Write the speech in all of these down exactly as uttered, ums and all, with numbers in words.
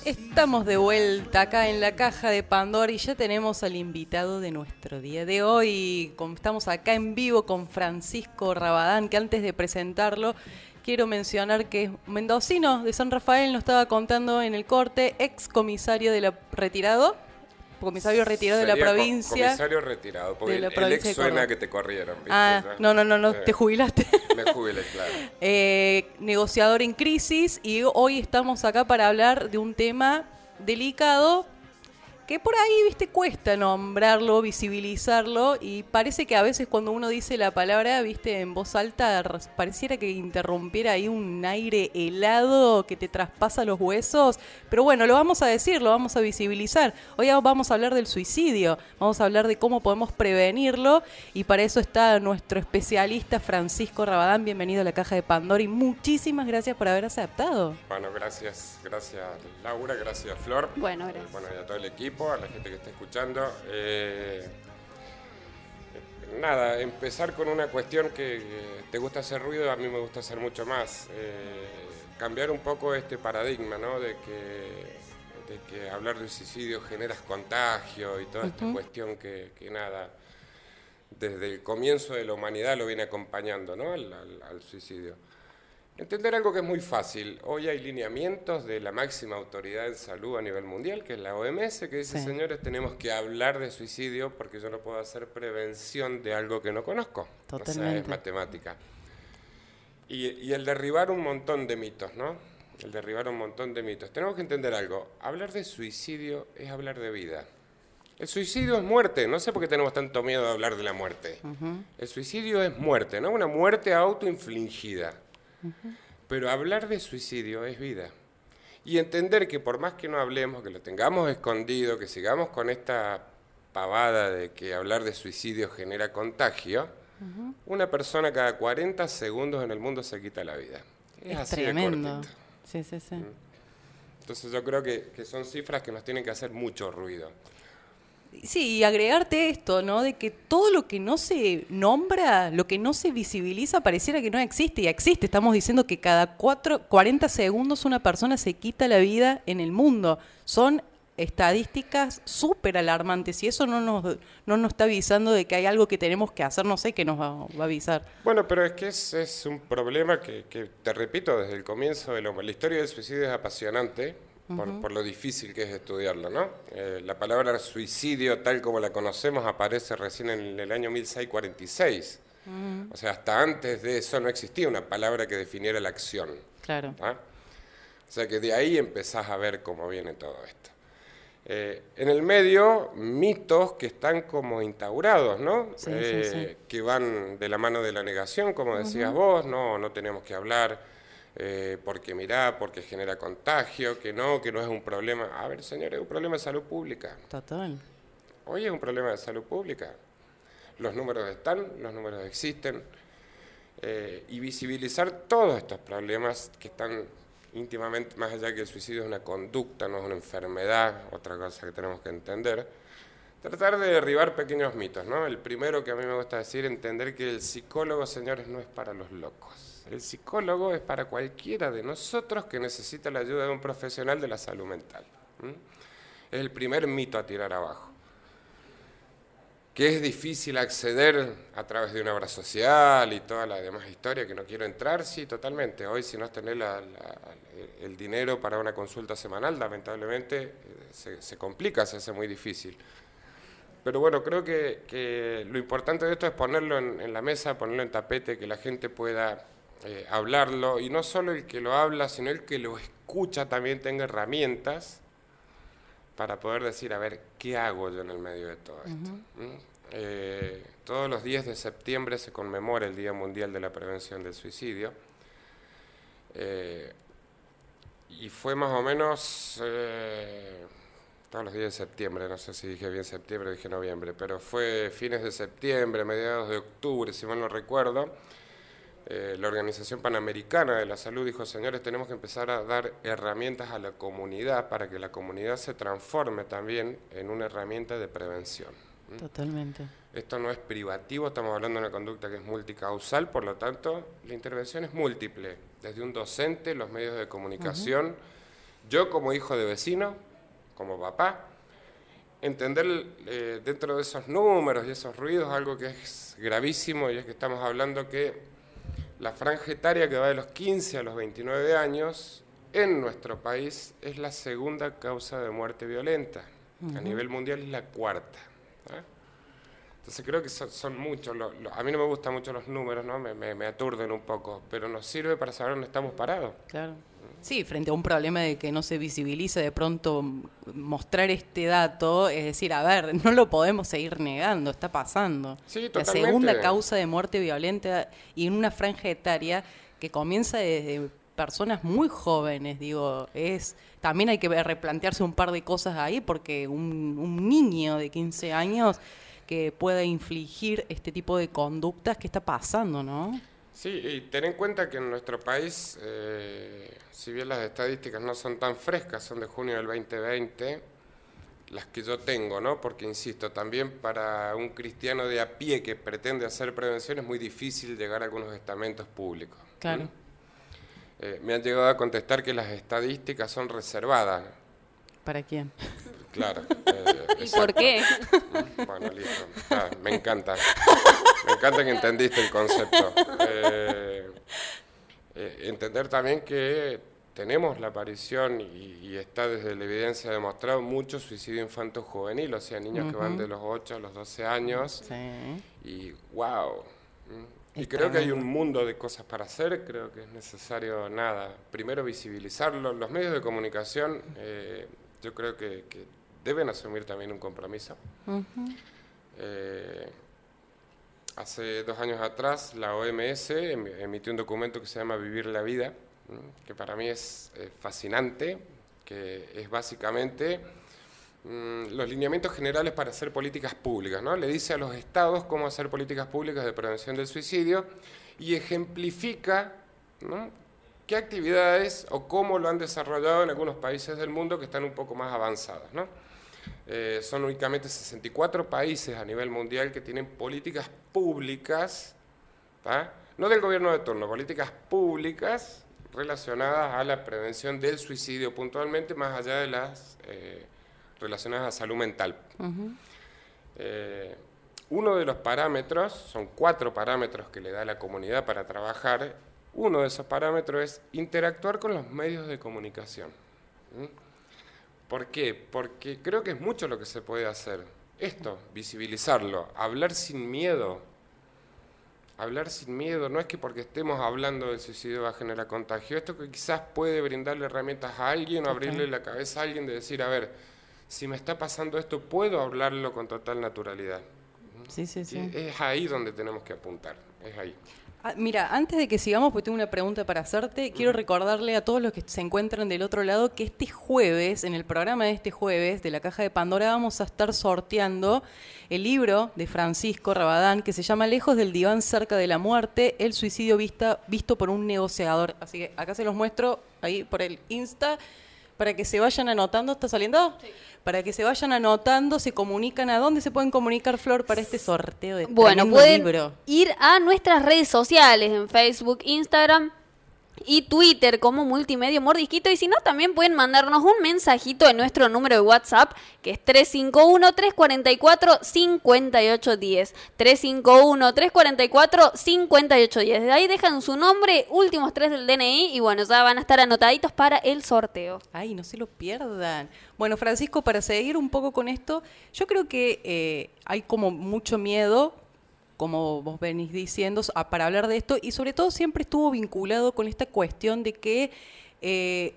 Estamos de vuelta acá en la caja de Pandora y ya tenemos al invitado de nuestro día de hoy. Como estamos acá en vivo con Francisco Rabadán, que antes de presentarlo quiero mencionar que es mendocino de San Rafael, nos estaba contando en el corte, ex comisario de la retirado, comisario retirado Sería de la provincia. Comisario retirado, porque de el, el ex suena que te corrieron, ¿viste? Ah, ¿sabes? no, no, no, no, Eh, te jubilaste. Me jubilé, claro. eh, negociador en crisis, y hoy estamos acá para hablar de un tema delicado que por ahí, viste, cuesta nombrarlo, visibilizarlo, y parece que a veces cuando uno dice la palabra, viste, en voz alta, pareciera que interrumpiera ahí un aire helado que te traspasa los huesos, pero bueno, lo vamos a decir, lo vamos a visibilizar. Hoy vamos a hablar del suicidio, vamos a hablar de cómo podemos prevenirlo, y para eso está nuestro especialista Francisco Rabadán. Bienvenido a la Caja de Pandora y muchísimas gracias por haber aceptado. Bueno, gracias, gracias Laura, gracias Flor. Bueno, gracias. Eh, bueno, y a todo el equipo, a la gente que está escuchando. Eh, nada, empezar con una cuestión que, que te gusta hacer ruido, a mí me gusta hacer mucho más. Eh, cambiar un poco este paradigma, ¿no? De que, de que hablar de suicidio generas contagio y toda esta uh-huh. cuestión que, que nada, desde el comienzo de la humanidad lo viene acompañando, ¿no? al, al, al suicidio. Entender algo que es muy fácil. Hoy hay lineamientos de la máxima autoridad en salud a nivel mundial, que es la O M S, que dice, sí. señores, tenemos que hablar de suicidio porque yo no puedo hacer prevención de algo que no conozco. Totalmente. O sea, es matemática. Y, y el derribar un montón de mitos, ¿no? El derribar un montón de mitos. Tenemos que entender algo. Hablar de suicidio es hablar de vida. El suicidio es muerte. No sé por qué tenemos tanto miedo de hablar de la muerte. Uh-huh. El suicidio es muerte, ¿no? Una muerte autoinfligida. Pero hablar de suicidio es vida. Y entender que por más que no hablemos, que lo tengamos escondido, que sigamos con esta pavada de que hablar de suicidio genera contagio, uh-huh. una persona cada cuarenta segundos en el mundo se quita la vida. Es, es así tremendo. De cortito. Sí, sí, sí. Entonces yo creo que, que son cifras que nos tienen que hacer mucho ruido. Sí, y agregarte esto, ¿no? De que todo lo que no se nombra, lo que no se visibiliza, pareciera que no existe. Y existe. Estamos diciendo que cada cuatro, cuarenta segundos una persona se quita la vida en el mundo. Son estadísticas súper alarmantes. Y eso no nos, no nos está avisando de que hay algo que tenemos que hacer. No sé qué nos va, va a avisar. Bueno, pero es que es, es un problema que, que, te repito, desde el comienzo de la, la historia del suicidio es apasionante. Por, uh-huh. por lo difícil que es estudiarlo, ¿no? Eh, la palabra suicidio, tal como la conocemos, aparece recién en el año mil seiscientos cuarenta y seis. Uh-huh. O sea, hasta antes de eso no existía una palabra que definiera la acción. Claro. ¿Ah? O sea que de ahí empezás a ver cómo viene todo esto. Eh, en el medio, mitos que están como instaurados, ¿no? Sí, eh, sí, sí. Que van de la mano de la negación, como decías uh-huh. vos, no, no tenemos que hablar... Eh, porque mirá, porque genera contagio, que no, que no es un problema. A ver, señores, es un problema de salud pública. Total. Hoy es un problema de salud pública. Los números están, los números existen. Eh, y visibilizar todos estos problemas que están íntimamente, más allá que el suicidio es una conducta, no es una enfermedad, otra cosa que tenemos que entender. Tratar de derribar pequeños mitos, ¿no? El primero que a mí me gusta decir, entender que el psicólogo, señores, no es para los locos. El psicólogo es para cualquiera de nosotros que necesita la ayuda de un profesional de la salud mental. ¿Mm? Es el primer mito a tirar abajo. Que es difícil acceder a través de una obra social y toda la demás historia que no quiero entrar, sí, totalmente. Hoy si no tenés la, la, el dinero para una consulta semanal, lamentablemente se, se complica, se hace muy difícil. Pero bueno, creo que, que lo importante de esto es ponerlo en, en la mesa, ponerlo en tapete, que la gente pueda... Eh, hablarlo, y no solo el que lo habla, sino el que lo escucha también tenga herramientas para poder decir, a ver, ¿qué hago yo en el medio de todo esto? Uh-huh. ¿Mm? Eh, todos los diez de septiembre se conmemora el Día Mundial de la Prevención del Suicidio, eh, y fue más o menos eh, todos los días de septiembre, no sé si dije bien septiembre o dije noviembre, pero fue fines de septiembre, mediados de octubre, si mal no recuerdo. Eh, la Organización Panamericana de la Salud dijo, señores, tenemos que empezar a dar herramientas a la comunidad para que la comunidad se transforme también en una herramienta de prevención. ¿Mm? Totalmente. Esto no es privativo, estamos hablando de una conducta que es multicausal, por lo tanto, la intervención es múltiple, desde un docente, los medios de comunicación, uh-huh. yo como hijo de vecino, como papá, entender eh, dentro de esos números y esos ruidos algo que es gravísimo, y es que estamos hablando que la franja etaria que va de los quince a los veintinueve años en nuestro país es la segunda causa de muerte violenta. Uh-huh. A nivel mundial es la cuarta. ¿eh? Entonces creo que son, son muchos. Lo, lo, a mí no me gustan mucho los números, ¿no? me, me, me aturden un poco, pero nos sirve para saber dónde estamos parados. Claro. Sí, frente a un problema de que no se visibiliza, de pronto mostrar este dato, es decir, a ver, no lo podemos seguir negando, está pasando. Sí, la segunda causa de muerte violenta y en una franja etaria que comienza desde personas muy jóvenes, digo, es también hay que replantearse un par de cosas ahí, porque un, un niño de quince años que pueda infligir este tipo de conductas, ¿qué está pasando, no? Sí, y ten en cuenta que en nuestro país, eh, si bien las estadísticas no son tan frescas, son de junio del veinte veinte, las que yo tengo, ¿no? Porque, insisto, también para un cristiano de a pie que pretende hacer prevención es muy difícil llegar a algunos estamentos públicos. Claro. ¿Mm? Eh, me han llegado a contestar que las estadísticas son reservadas. ¿Para quién? Claro. Eh, ¿Y por qué? Bueno, listo. Ah, me encanta. Me encanta que entendiste el concepto. Eh, eh, entender también que tenemos la aparición, y, y está desde la evidencia demostrado, mucho suicidio infanto-juvenil, o sea, niños uh-huh. que van de los ocho a los doce años. Sí. Y wow. Y es creo tremendo. que hay un mundo de cosas para hacer, creo que es necesario, nada, primero visibilizarlo. Los medios de comunicación, eh, yo creo que, que deben asumir también un compromiso. Uh-huh. Eh, hace dos años atrás la O M S emitió un documento que se llama Vivir la Vida, que para mí es eh, fascinante, que es básicamente mmm, los lineamientos generales para hacer políticas públicas, ¿no? Le dice a los estados cómo hacer políticas públicas de prevención del suicidio y ejemplifica, ¿no?, qué actividades o cómo lo han desarrollado en algunos países del mundo que están un poco más avanzados, ¿no? Eh, son únicamente sesenta y cuatro países a nivel mundial que tienen políticas públicas, ¿tá?, no del gobierno de turno, políticas públicas relacionadas a la prevención del suicidio puntualmente, más allá de las eh, relacionadas a salud mental. Uh-huh. Eh, uno de los parámetros, son cuatro parámetros que le da la comunidad para trabajar. Uno de esos parámetros es interactuar con los medios de comunicación. ¿Mm? ¿Por qué? Porque creo que es mucho lo que se puede hacer. Esto, visibilizarlo, hablar sin miedo. Hablar sin miedo, no es que porque estemos hablando del suicidio va a generar contagio. Esto que quizás puede brindarle herramientas a alguien o abrirle la cabeza a alguien de decir, a ver, si me está pasando esto, puedo hablarlo con total naturalidad. Sí, sí, sí. Es ahí donde tenemos que apuntar, es ahí. Ah, mira, antes de que sigamos, porque tengo una pregunta para hacerte, quiero recordarle a todos los que se encuentran del otro lado que este jueves, en el programa de este jueves de la Caja de Pandora, vamos a estar sorteando el libro de Francisco Rabadán que se llama Lejos del diván, cerca de la muerte, el suicidio vista, visto por un negociador. Así que acá se los muestro ahí por el Insta para que se vayan anotando. ¿Está saliendo? Sí. Para que se vayan anotando, se comunican. ¿A dónde se pueden comunicar, Flor, para este sorteo de bueno, pueden libro? Ir a nuestras redes sociales, en Facebook, Instagram y Twitter como Multimedia Mordisquito, y si no, también pueden mandarnos un mensajito en nuestro número de WhatsApp, que es tres cinco uno, tres cuatro cuatro, cinco ocho uno cero, tres cinco uno, tres cuatro cuatro, cinco ocho uno cero. Desde ahí dejan su nombre, últimos tres del D N I, y bueno, ya van a estar anotaditos para el sorteo. Ay, no se lo pierdan. Bueno, Francisco, para seguir un poco con esto, yo creo que eh, hay como mucho miedo, como vos venís diciendo, para hablar de esto, y sobre todo siempre estuvo vinculado con esta cuestión de que eh,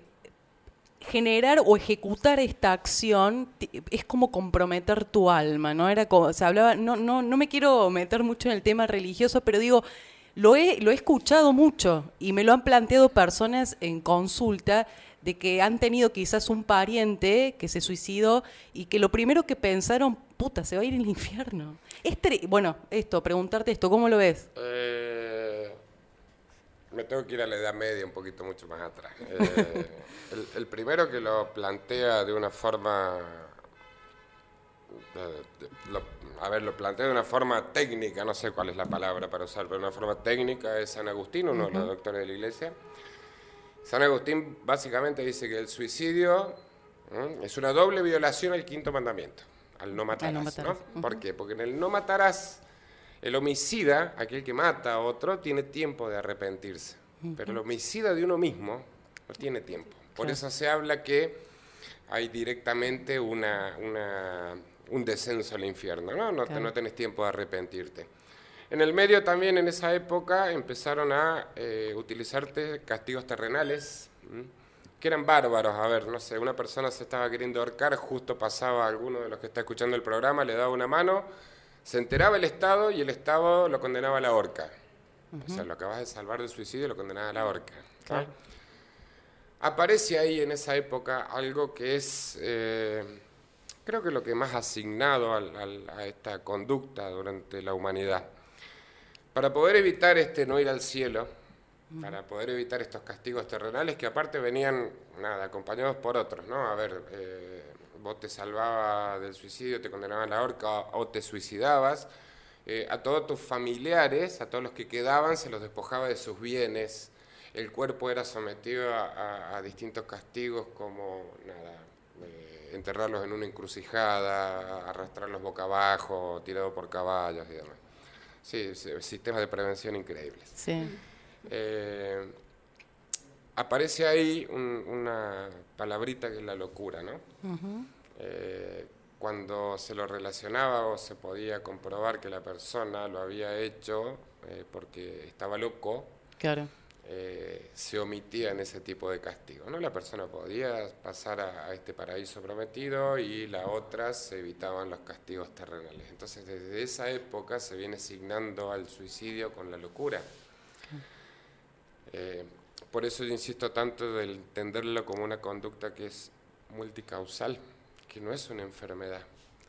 generar o ejecutar esta acción es como comprometer tu alma, ¿no? Era como, se hablaba, no, no, no me quiero meter mucho en el tema religioso, pero digo, lo he, lo he escuchado mucho y me lo han planteado personas en consulta, de que han tenido quizás un pariente que se suicidó y que lo primero que pensaron, puta, se va a ir al infierno. Este, bueno, esto, preguntarte esto, ¿cómo lo ves? Eh, me tengo que ir a la Edad Media, un poquito mucho más atrás. Eh, el, el primero que lo plantea de una forma, de, de, lo, a ver, lo plantea de una forma técnica, no sé cuál es la palabra para usar, pero de una forma técnica es San Agustín, uno uh-huh. de los doctores de la Iglesia. San Agustín básicamente dice que el suicidio ¿eh? es una doble violación al quinto mandamiento, al no matarás. no matarás. ¿no? Uh-huh. ¿Por qué? Porque en el no matarás, el homicida, aquel que mata a otro, tiene tiempo de arrepentirse. Uh-huh. Pero el homicida de uno mismo no tiene tiempo. Por claro. eso se habla que hay directamente una, una, un descenso al infierno, ¿no? No, claro. no tenés tiempo de arrepentirte. En el medio también, en esa época, empezaron a eh, utilizarte castigos terrenales, ¿m? que eran bárbaros. A ver, no sé, una persona se estaba queriendo ahorcar, justo pasaba alguno de los que está escuchando el programa, le daba una mano, se enteraba el Estado y el Estado lo condenaba a la horca. Uh-huh. O sea, lo acabas de salvar del suicidio y lo condenaba a la horca. Claro. Aparece ahí en esa época algo que es, eh, creo que lo que más ha asignado al, al, a esta conducta durante la humanidad. Para poder evitar este no ir al cielo, uh-huh. para poder evitar estos castigos terrenales que aparte venían, nada, acompañados por otros, ¿no? A ver, eh, vos te salvabas del suicidio, te condenaban a la horca o te suicidabas, eh, a todos tus familiares, a todos los que quedaban, se los despojaba de sus bienes, el cuerpo era sometido a, a, a distintos castigos como, nada, eh, enterrarlos en una encrucijada, arrastrarlos boca abajo, tirado por caballos y demás. Sí, sistemas de prevención increíbles. Sí. Eh, aparece ahí un, una palabrita que es la locura, ¿no? Uh-huh. Eh, cuando se lo relacionaba o se podía comprobar que la persona lo había hecho eh, porque estaba loco, claro. eh, se omitía en ese tipo de castigo, ¿no? La persona podía pasar a, a este paraíso prometido y la otra se evitaban los castigos terrenales. Entonces, desde esa época se viene asignando al suicidio con la locura. Eh, por eso yo insisto tanto de entenderlo como una conducta que es multicausal, que no es una enfermedad.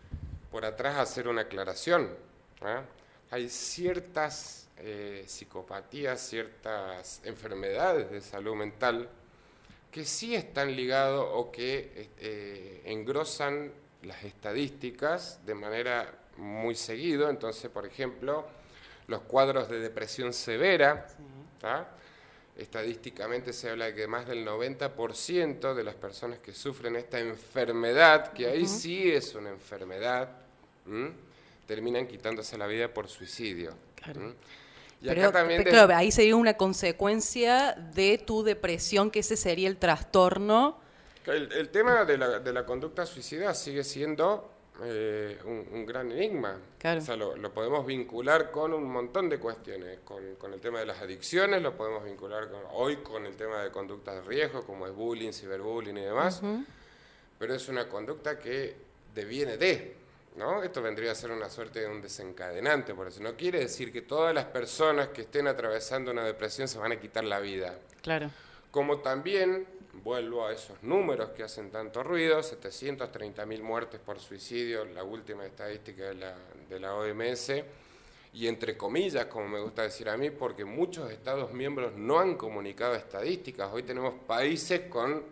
Por atrás hacer una aclaración, ¿eh? Hay ciertas eh, psicopatías, ciertas enfermedades de salud mental que sí están ligados o que eh, engrosan las estadísticas de manera muy seguido. Entonces, por ejemplo, los cuadros de depresión severa, ¿tá? Estadísticamente se habla de que más del noventa por ciento de las personas que sufren esta enfermedad, que ahí sí es una enfermedad, ¿m? terminan quitándose la vida por suicidio. Claro. Y pero, acá también pero de... ahí sería una consecuencia de tu depresión, que ese sería el trastorno. El, el tema de la, de la conducta suicida sigue siendo eh, un, un gran enigma. Claro. O sea, lo, lo podemos vincular con un montón de cuestiones, con, con el tema de las adicciones, lo podemos vincular con, hoy con el tema de conductas de riesgo, como es bullying, ciberbullying y demás, uh-huh. pero es una conducta que deviene de, ¿no? Esto vendría a ser una suerte de un desencadenante, por eso no quiere decir que todas las personas que estén atravesando una depresión se van a quitar la vida. Claro. Como también, vuelvo a esos números que hacen tanto ruido, setecientas treinta mil muertes por suicidio, la última estadística de la, de la O M S, y entre comillas, como me gusta decir a mí, porque muchos Estados miembros no han comunicado estadísticas. Hoy tenemos países con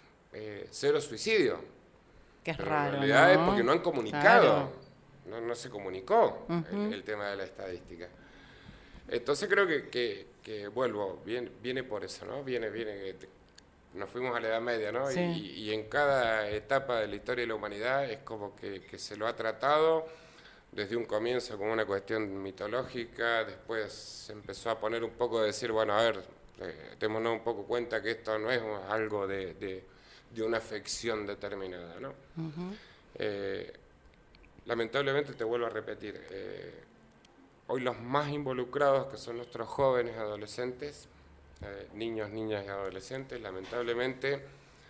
eh, cero suicidio. Que es Pero raro, en realidad ¿no? es porque no han comunicado, Claro. no, no se comunicó uh-huh. el, el tema de la estadística. Entonces creo que, que, que vuelvo, viene, viene por eso, ¿no? Viene, viene, nos fuimos a la Edad Media, ¿no? Sí. Y, y en cada etapa de la historia de la humanidad es como que, que se lo ha tratado desde un comienzo como una cuestión mitológica, después se empezó a poner un poco de decir, bueno, a ver, eh, démonos un poco cuenta que esto no es algo de... de de una afección determinada, ¿no? Uh-huh. Eh, lamentablemente, te vuelvo a repetir, eh, hoy los más involucrados, que son nuestros jóvenes adolescentes, eh, niños, niñas y adolescentes, lamentablemente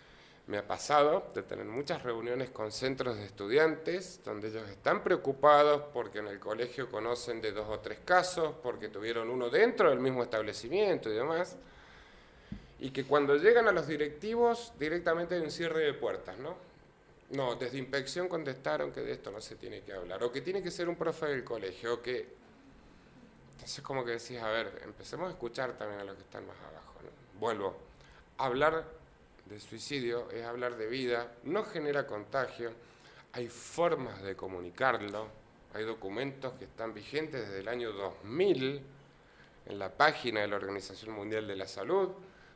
me ha pasado de tener muchas reuniones con centros de estudiantes donde ellos están preocupados porque en el colegio conocen de dos o tres casos, porque tuvieron uno dentro del mismo establecimiento y demás, y que cuando llegan a los directivos directamente hay un cierre de puertas, ¿no? No, desde inspección contestaron que de esto no se tiene que hablar, o que tiene que ser un profe del colegio, o que... Entonces como que decís, a ver, empecemos a escuchar también a los que están más abajo, ¿no? Vuelvo, hablar de suicidio es hablar de vida, no genera contagio, hay formas de comunicarlo, hay documentos que están vigentes desde el año dos mil en la página de la Organización Mundial de la Salud,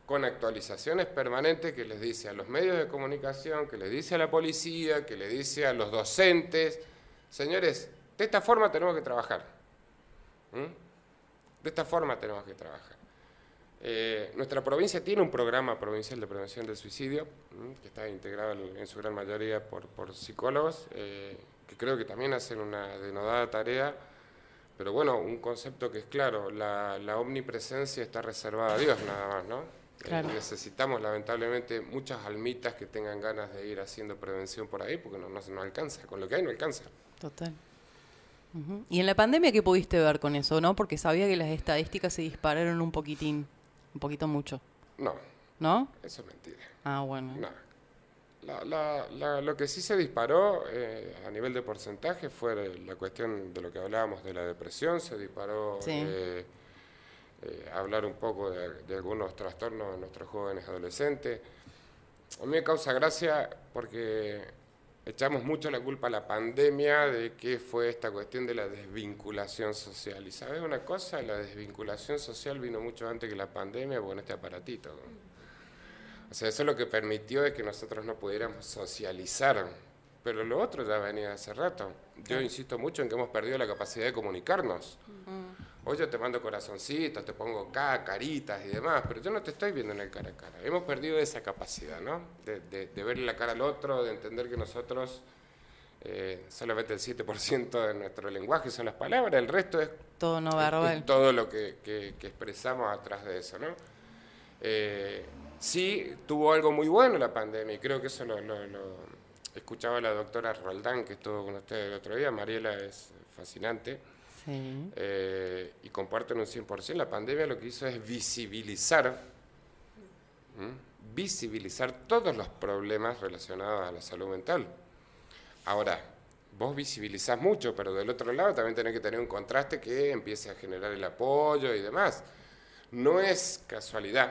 con actualizaciones permanentes que les dice a los medios de comunicación, que les dice a la policía, que les dice a los docentes, señores, de esta forma tenemos que trabajar. ¿Mm? De esta forma tenemos que trabajar. Eh, nuestra provincia tiene un programa provincial de prevención del suicidio, ¿m? que está integrado en su gran mayoría por, por psicólogos, eh, que creo que también hacen una denodada tarea, pero bueno, un concepto que es claro, la, la omnipresencia está reservada a Dios nada más, ¿no? Claro. Eh, necesitamos lamentablemente muchas almitas que tengan ganas de ir haciendo prevención por ahí, porque no, no, no alcanza, con lo que hay no alcanza. Total. Uh-huh. ¿Y en la pandemia qué pudiste ver con eso, no? Porque sabía que las estadísticas se dispararon un poquitín, un poquito mucho. No. ¿No? Eso es mentira. Ah, bueno. No. La, la, la, lo que sí se disparó eh, a nivel de porcentaje fue la cuestión de lo que hablábamos de la depresión, se disparó sí. eh, eh, hablar un poco de, de algunos trastornos de nuestros jóvenes adolescentes. A mí me causa gracia porque echamos mucho la culpa a la pandemia de que fue esta cuestión de la desvinculación social. Y ¿sabes una cosa? La desvinculación social vino mucho antes que la pandemia con este aparatito, ¿no? O sea, eso lo que permitió es que nosotros no pudiéramos socializar, pero lo otro ya venía hace rato. Yo insisto mucho en que hemos perdido la capacidad de comunicarnos. Uh-huh. Hoy yo te mando corazoncitos, te pongo acá, caritas y demás, pero yo no te estoy viendo en el cara a cara. Hemos perdido esa capacidad, ¿no? De, de, de verle la cara al otro, de entender que nosotros eh, solamente el siete por ciento de nuestro lenguaje son las palabras, el resto es todo no verbal. Es, es todo lo que, que, que expresamos atrás de eso, ¿no? Eh, sí, tuvo algo muy bueno la pandemia, y creo que eso lo, lo, lo escuchaba la doctora Roldán, que estuvo con ustedes el otro día. Mariela es fascinante, sí. eh, y comparto en un cien por ciento. La pandemia lo que hizo es visibilizar, ¿m? visibilizar todos los problemas relacionados a la salud mental. Ahora, vos visibilizás mucho, pero del otro lado también tenés que tener un contraste que empiece a generar el apoyo y demás. No es casualidad.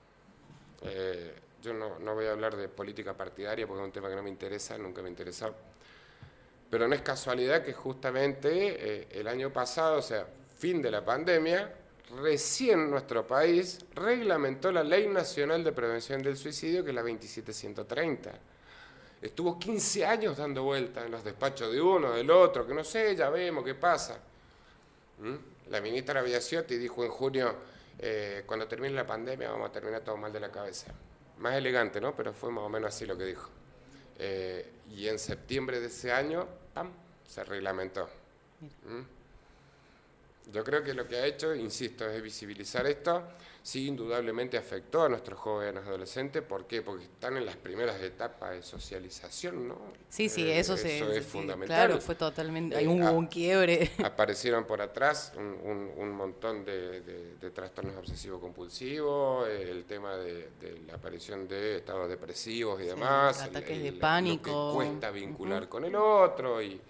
Eh, yo no, no voy a hablar de política partidaria porque es un tema que no me interesa, nunca me interesó. Pero no es casualidad que justamente eh, el año pasado, o sea, fin de la pandemia, recién nuestro país reglamentó la Ley Nacional de Prevención del Suicidio, que es la veintisiete ciento treinta. Estuvo quince años dando vueltas en los despachos de uno, del otro, que no sé, ya vemos qué pasa. ¿Mm? La ministra Biasciotti dijo en junio, eh, cuando termine la pandemia vamos a terminar todo mal de la cabeza. Más elegante, ¿no? Pero fue más o menos así lo que dijo. Eh, y en septiembre de ese año, ¡pam!, se reglamentó. ¿Mm? Yo creo que lo que ha hecho, insisto, es visibilizar esto. Sí, indudablemente afectó a nuestros jóvenes adolescentes. ¿Por qué? Porque están en las primeras etapas de socialización, ¿no? Sí, sí, eh, eso, eso se, es sí, fundamental. Claro, fue totalmente... Hay un, eh, un quiebre. Aparecieron por atrás un, un, un montón de, de, de trastornos obsesivo-compulsivos, eh, el tema de, de la aparición de estados depresivos y demás. Sí, ataques el, el, de pánico. Lo que cuesta vincular uh-huh. con el otro y...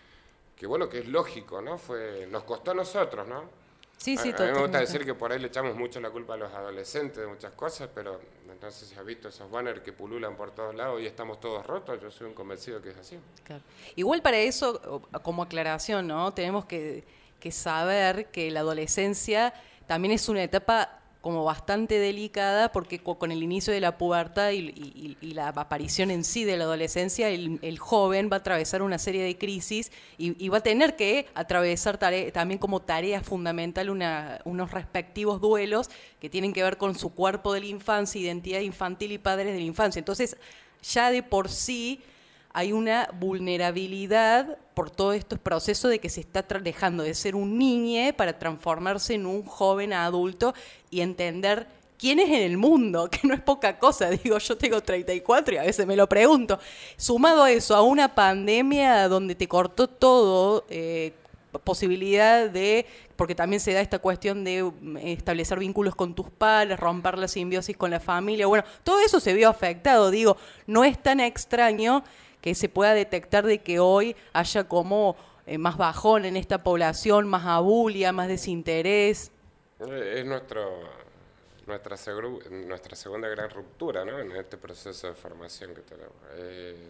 que bueno, que es lógico, ¿no? Fue, nos costó a nosotros, ¿no? Sí, sí, a, a mí totalmente. me gusta decir que por ahí le echamos mucho la culpa a los adolescentes de muchas cosas, pero entonces se ha visto esos banners que pululan por todos lados y estamos todos rotos. Yo soy un convencido que es así. Claro. Igual para eso, como aclaración, ¿no? Tenemos que, que saber que la adolescencia también es una etapa como bastante delicada, porque con el inicio de la pubertad y, y, y la aparición en sí de la adolescencia, el, el joven va a atravesar una serie de crisis y, y va a tener que atravesar tare- también como tarea fundamental una, unos respectivos duelos que tienen que ver con su cuerpo de la infancia, identidad infantil y padres de la infancia. Entonces, ya de por sí hay una vulnerabilidad por todos estos procesos de que se está tra- dejando de ser un niño para transformarse en un joven adulto y entender quién es en el mundo, que no es poca cosa. Digo, yo tengo treinta y cuatro y a veces me lo pregunto. Sumado a eso, a una pandemia donde te cortó todo, eh, posibilidad de, porque también se da esta cuestión de establecer vínculos con tus padres, romper la simbiosis con la familia, bueno, todo eso se vio afectado. Digo, no es tan extraño que se pueda detectar de que hoy haya como eh, más bajón en esta población, más abulia, más desinterés. Es nuestro, nuestra, segru, nuestra segunda gran ruptura, ¿no?, en este proceso de formación que tenemos. Eh,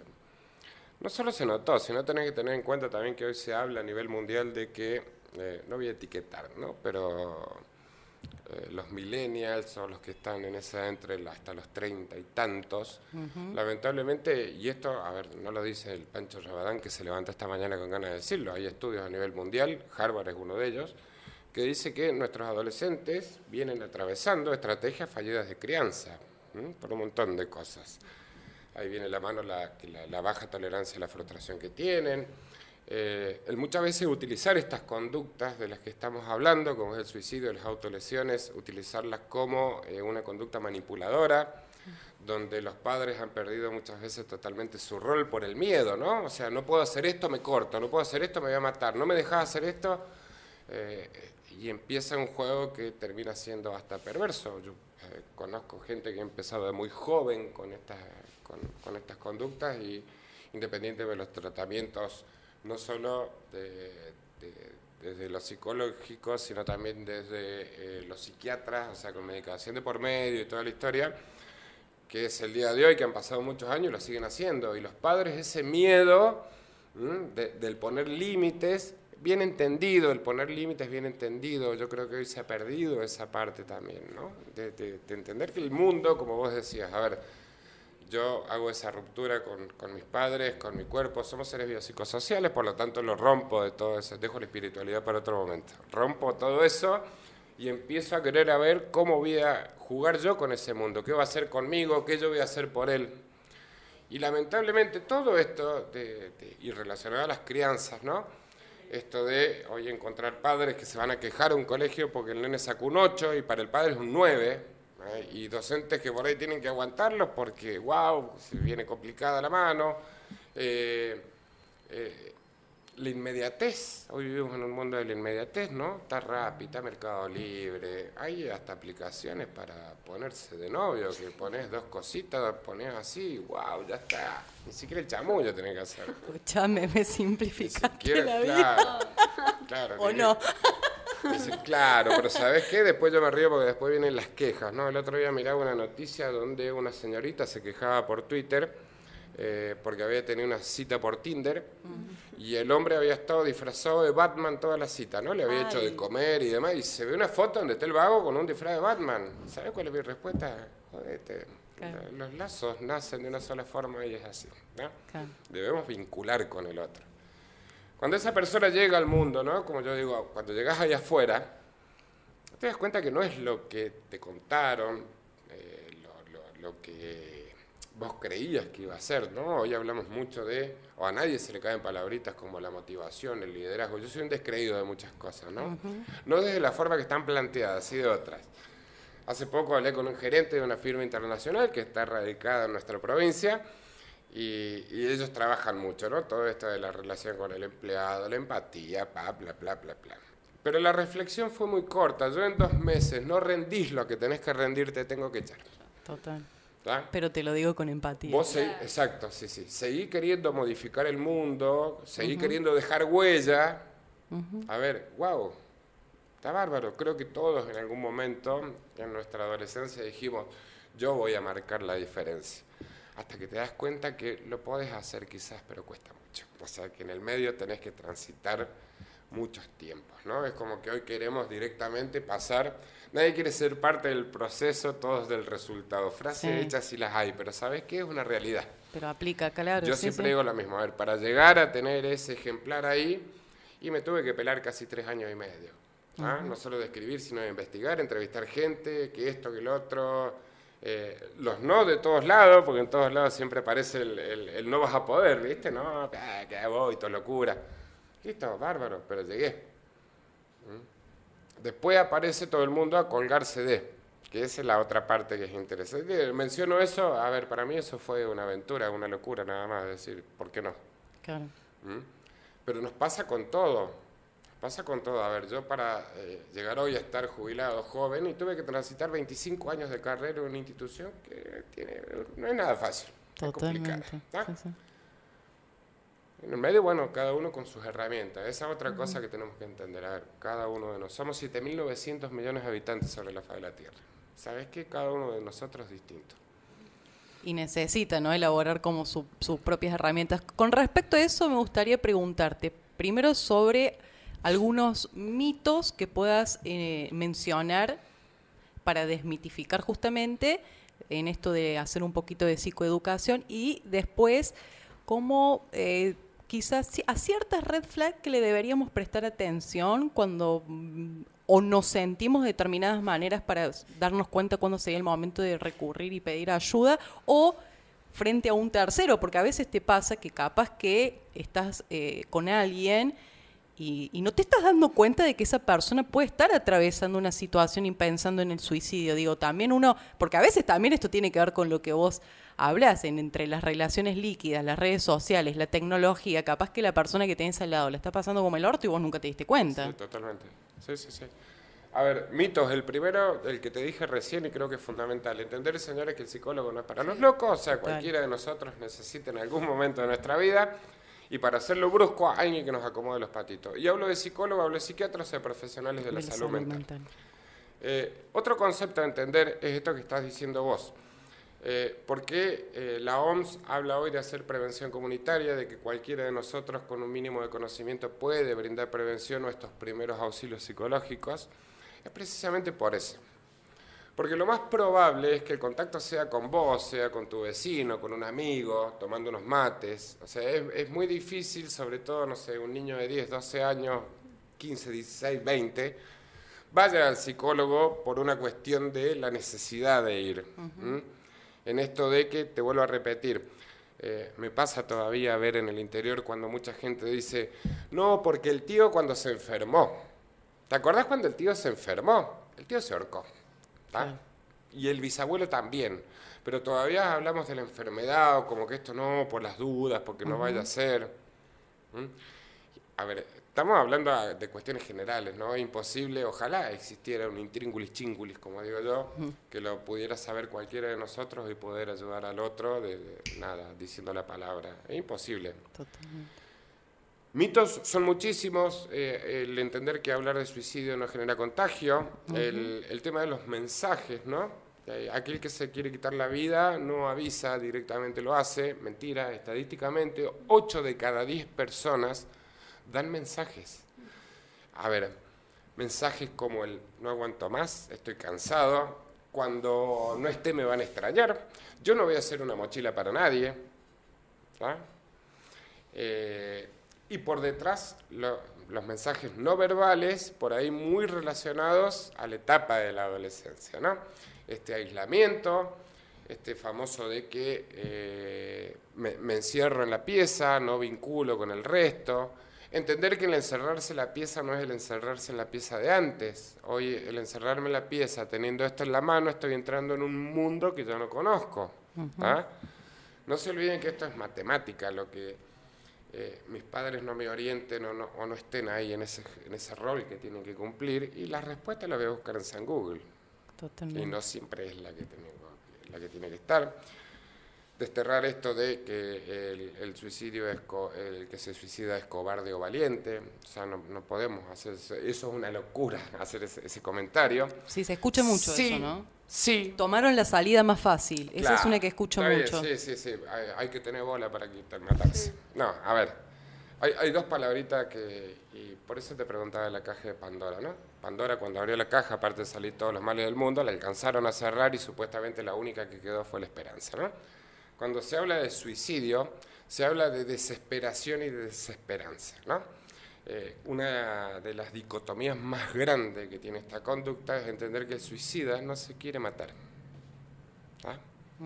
no solo se notó, sino tenés que tener en cuenta también que hoy se habla a nivel mundial de que, eh, no voy a etiquetar, ¿no?, pero eh, los millennials o los que están en esa entre la- hasta los treinta y tantos, uh-huh. lamentablemente, y esto, a ver, no lo dice el Pancho Rabadán, que se levantó esta mañana con ganas de decirlo, hay estudios a nivel mundial, Harvard es uno de ellos, que dice que nuestros adolescentes vienen atravesando estrategias fallidas de crianza, ¿m? por un montón de cosas. Ahí viene la mano la, la, la baja tolerancia a la frustración que tienen, eh, el muchas veces utilizar estas conductas de las que estamos hablando, como es el suicidio, las autolesiones, utilizarlas como eh, una conducta manipuladora, donde los padres han perdido muchas veces totalmente su rol por el miedo, ¿no? O sea, no puedo hacer esto, me corto, no puedo hacer esto, me voy a matar, no me dejas hacer esto, eh, y empieza un juego que termina siendo hasta perverso. Yo eh, conozco gente que ha empezado de muy joven con estas, con, con estas conductas y independiente de los tratamientos, no solo de, de, desde lo psicológico, sino también desde eh, los psiquiatras, o sea, con medicación de por medio y toda la historia, que es el día de hoy, que han pasado muchos años y lo siguen haciendo. Y los padres, ese miedo de, del poner límites, bien entendido, el poner límites bien entendido, yo creo que hoy se ha perdido esa parte también, ¿no? De, de, de entender que el mundo, como vos decías, a ver, yo hago esa ruptura con, con mis padres, con mi cuerpo, somos seres biopsicosociales, por lo tanto lo rompo de todo eso, dejo la espiritualidad para otro momento, rompo todo eso y empiezo a querer a ver cómo voy a jugar yo con ese mundo, qué va a hacer conmigo, qué yo voy a hacer por él. Y lamentablemente todo esto, de, de, y relacionado a las crianzas, ¿no? Esto de hoy encontrar padres que se van a quejar a un colegio porque el nene sacó un ocho y para el padre es un nueve, ¿eh? Y docentes que por ahí tienen que aguantarlos porque, wow, se viene complicada la mano. Eh, eh, la inmediatez, hoy vivimos en un mundo de la inmediatez, ¿no? Está Rappi, está Mercado Libre, hay hasta aplicaciones para ponerse de novio, que pones dos cositas, pones así, wow, ya está. Ni siquiera el chamullo tenés que hacer. Escuchame, me simplificaste siquiera, la vida. Claro, claro. ¿O no? Dice, claro, pero ¿sabes qué? Después yo me río porque después vienen las quejas, ¿no? El otro día miraba una noticia donde una señorita se quejaba por Twitter eh, porque había tenido una cita por Tinder uh-huh. y el hombre había estado disfrazado de Batman toda la cita, ¿no? Le había Ay. hecho de comer y demás, y se ve una foto donde está el vago con un disfraz de Batman. ¿Sabes cuál es mi respuesta? Jodete. Claro. Los lazos nacen de una sola forma y es así, ¿no? Claro. Debemos vincular con el otro. Cuando esa persona llega al mundo, ¿no? Como yo digo, cuando llegas allá afuera, te das cuenta que no es lo que te contaron, eh, lo, lo, lo que vos creías que iba a ser, ¿no? Hoy hablamos mucho de, o a nadie se le caen palabritas como la motivación, el liderazgo. Yo soy un descreído de muchas cosas, ¿no? Uh-huh. No desde la forma que están planteadas, sino de otras. Hace poco hablé con un gerente de una firma internacional que está radicada en nuestra provincia y, y ellos trabajan mucho, ¿no? Todo esto de la relación con el empleado, la empatía, bla, bla, bla, bla, bla. Pero la reflexión fue muy corta. Yo en dos meses no rendís lo que tenés que rendir, te tengo que echar. Total. ¿Tá? Pero te lo digo con empatía. Vos seguí, exacto, sí, sí. Seguí queriendo modificar el mundo, seguí uh-huh. queriendo dejar huella. Uh-huh. A ver, wow. Está bárbaro, creo que todos en algún momento en nuestra adolescencia dijimos, yo voy a marcar la diferencia, hasta que te das cuenta que lo podés hacer quizás, pero cuesta mucho, o sea que en el medio tenés que transitar muchos tiempos, ¿no? Es como que hoy queremos directamente pasar, nadie quiere ser parte del proceso, todos del resultado, frases sí. hechas sí las hay, pero ¿sabes qué? Es una realidad. Pero aplica, claro. Yo sí, siempre sí. digo lo mismo, a ver, para llegar a tener ese ejemplar ahí, y me tuve que pelar casi tres años y medio. ¿Ah? Uh-huh. No solo de escribir, sino de investigar, entrevistar gente, que esto, que lo otro, eh, los no de todos lados, porque en todos lados siempre aparece el, el, el no vas a poder, ¿viste? No, que, que voy, todo locura. Listo, bárbaro, pero llegué. ¿Mm? Después aparece todo el mundo a colgarse de, que esa es la otra parte que es interesante. Menciono eso, a ver, para mí eso fue una aventura, una locura nada más, decir, ¿por qué no? Claro. ¿Mm? Pero nos pasa con todo. Pasa con todo. A ver, yo para eh, llegar hoy a estar jubilado joven y tuve que transitar veinticinco años de carrera en una institución que tiene, no es nada fácil. Totalmente. Es complicada. ¿Ah? Sí, sí. En el medio, bueno, cada uno con sus herramientas. Esa es otra uh-huh. cosa que tenemos que entender. A ver, cada uno de nosotros. Somos siete mil novecientos millones de habitantes sobre la faz de la Tierra. ¿Sabes qué? Cada uno de nosotros es distinto. Y necesita, ¿no?, elaborar como su, sus propias herramientas. Con respecto a eso, me gustaría preguntarte, primero sobre algunos mitos que puedas eh, mencionar para desmitificar justamente en esto de hacer un poquito de psicoeducación y después cómo eh, quizás a ciertas red flags que le deberíamos prestar atención cuando mm, o nos sentimos de determinadas maneras para darnos cuenta cuando sería el momento de recurrir y pedir ayuda, o frente a un tercero, porque a veces te pasa que capaz que estás eh, con alguien y, y no te estás dando cuenta de que esa persona puede estar atravesando una situación y pensando en el suicidio. Digo, también uno, porque a veces también esto tiene que ver con lo que vos hablas, en, entre las relaciones líquidas, las redes sociales, la tecnología, capaz que la persona que tenés al lado la está pasando como el orto y vos nunca te diste cuenta. Sí, totalmente. Sí, sí, sí. A ver, mitos. El primero, el que te dije recién y creo que es fundamental. Entender, señores, que el psicólogo no es para los locos. O sea, Total. cualquiera de nosotros necesita en algún momento de nuestra vida, y para hacerlo brusco, alguien que nos acomode los patitos. Y hablo de psicólogo, hablo de psiquiatras, o de profesionales de la, De la salud, salud mental. mental. Eh, otro concepto a entender es esto que estás diciendo vos. Eh, ¿Por qué eh, la O M S habla hoy de hacer prevención comunitaria, de que cualquiera de nosotros con un mínimo de conocimiento puede brindar prevención o estos primeros auxilios psicológicos? Es precisamente por eso. Porque lo más probable es que el contacto sea con vos, sea con tu vecino, con un amigo, tomando unos mates. O sea, es, es muy difícil, sobre todo, no sé, un niño de diez, doce años, quince, dieciséis, veinte, vaya al psicólogo por una cuestión de la necesidad de ir. Uh-huh. ¿Mm? En esto de que, te vuelvo a repetir, eh, me pasa todavía ver en el interior cuando mucha gente dice, no, porque el tío cuando se enfermó. ¿Te acordás cuando el tío se enfermó? El tío se ahorcó. ¿tá? Sí. Y el bisabuelo también. Pero todavía hablamos de la enfermedad, o como que esto no, por las dudas, porque no uh-huh. vaya a ser. ¿Mm? A ver, estamos hablando de cuestiones generales, ¿no? Es imposible, ojalá existiera un intríngulis chingulis, como digo yo, uh-huh. que lo pudiera saber cualquiera de nosotros y poder ayudar al otro de, de nada, diciendo la palabra. Es imposible. Totalmente. Mitos son muchísimos, eh, el entender que hablar de suicidio no genera contagio, uh-huh. el, el tema de los mensajes, ¿no? Eh, aquel que se quiere quitar la vida no avisa, directamente lo hace, mentira, estadísticamente, ocho de cada diez personas dan mensajes. A ver, mensajes como el no aguanto más, estoy cansado, cuando no esté me van a extrañar, yo no voy a hacer una mochila para nadie, ¿tá? Eh, y por detrás lo, los mensajes no verbales, por ahí muy relacionados a la etapa de la adolescencia, ¿no? Este aislamiento, este famoso de que eh, me, me encierro en la pieza, no vinculo con el resto. Entender que el encerrarse en la pieza no es el encerrarse en la pieza de antes. Hoy el encerrarme en la pieza, teniendo esto en la mano, estoy entrando en un mundo que yo no conozco. Uh-huh. ¿ah? No se olviden que esto es matemática, lo que eh, mis padres no me orienten o no, o no estén ahí en ese, en ese rol que tienen que cumplir, y la respuesta la voy a buscar en San Google. Totalmente. Y no siempre es la que, tengo, la que tiene que estar. Desterrar esto de que el, el suicidio es co, el que se suicida es cobarde o valiente, o sea, no, no podemos hacer eso, eso es una locura, hacer ese, ese comentario. Sí, se escucha mucho sí, eso, ¿no? Sí. Tomaron la salida más fácil, claro, esa es una que escucho mucho. Bien, sí, sí, sí, hay, hay que tener bola para quitar, matarse. Sí. No, a ver, hay, hay dos palabritas que, y por eso te preguntaba de la caja de Pandora, ¿no? Pandora, cuando abrió la caja, aparte de salir todos los males del mundo, la alcanzaron a cerrar y supuestamente la única que quedó fue la esperanza, ¿no? Cuando se habla de suicidio, se habla de desesperación y de desesperanza, ¿no? Eh, una de las dicotomías más grandes que tiene esta conducta es entender que el suicida no se quiere matar. ¿ah?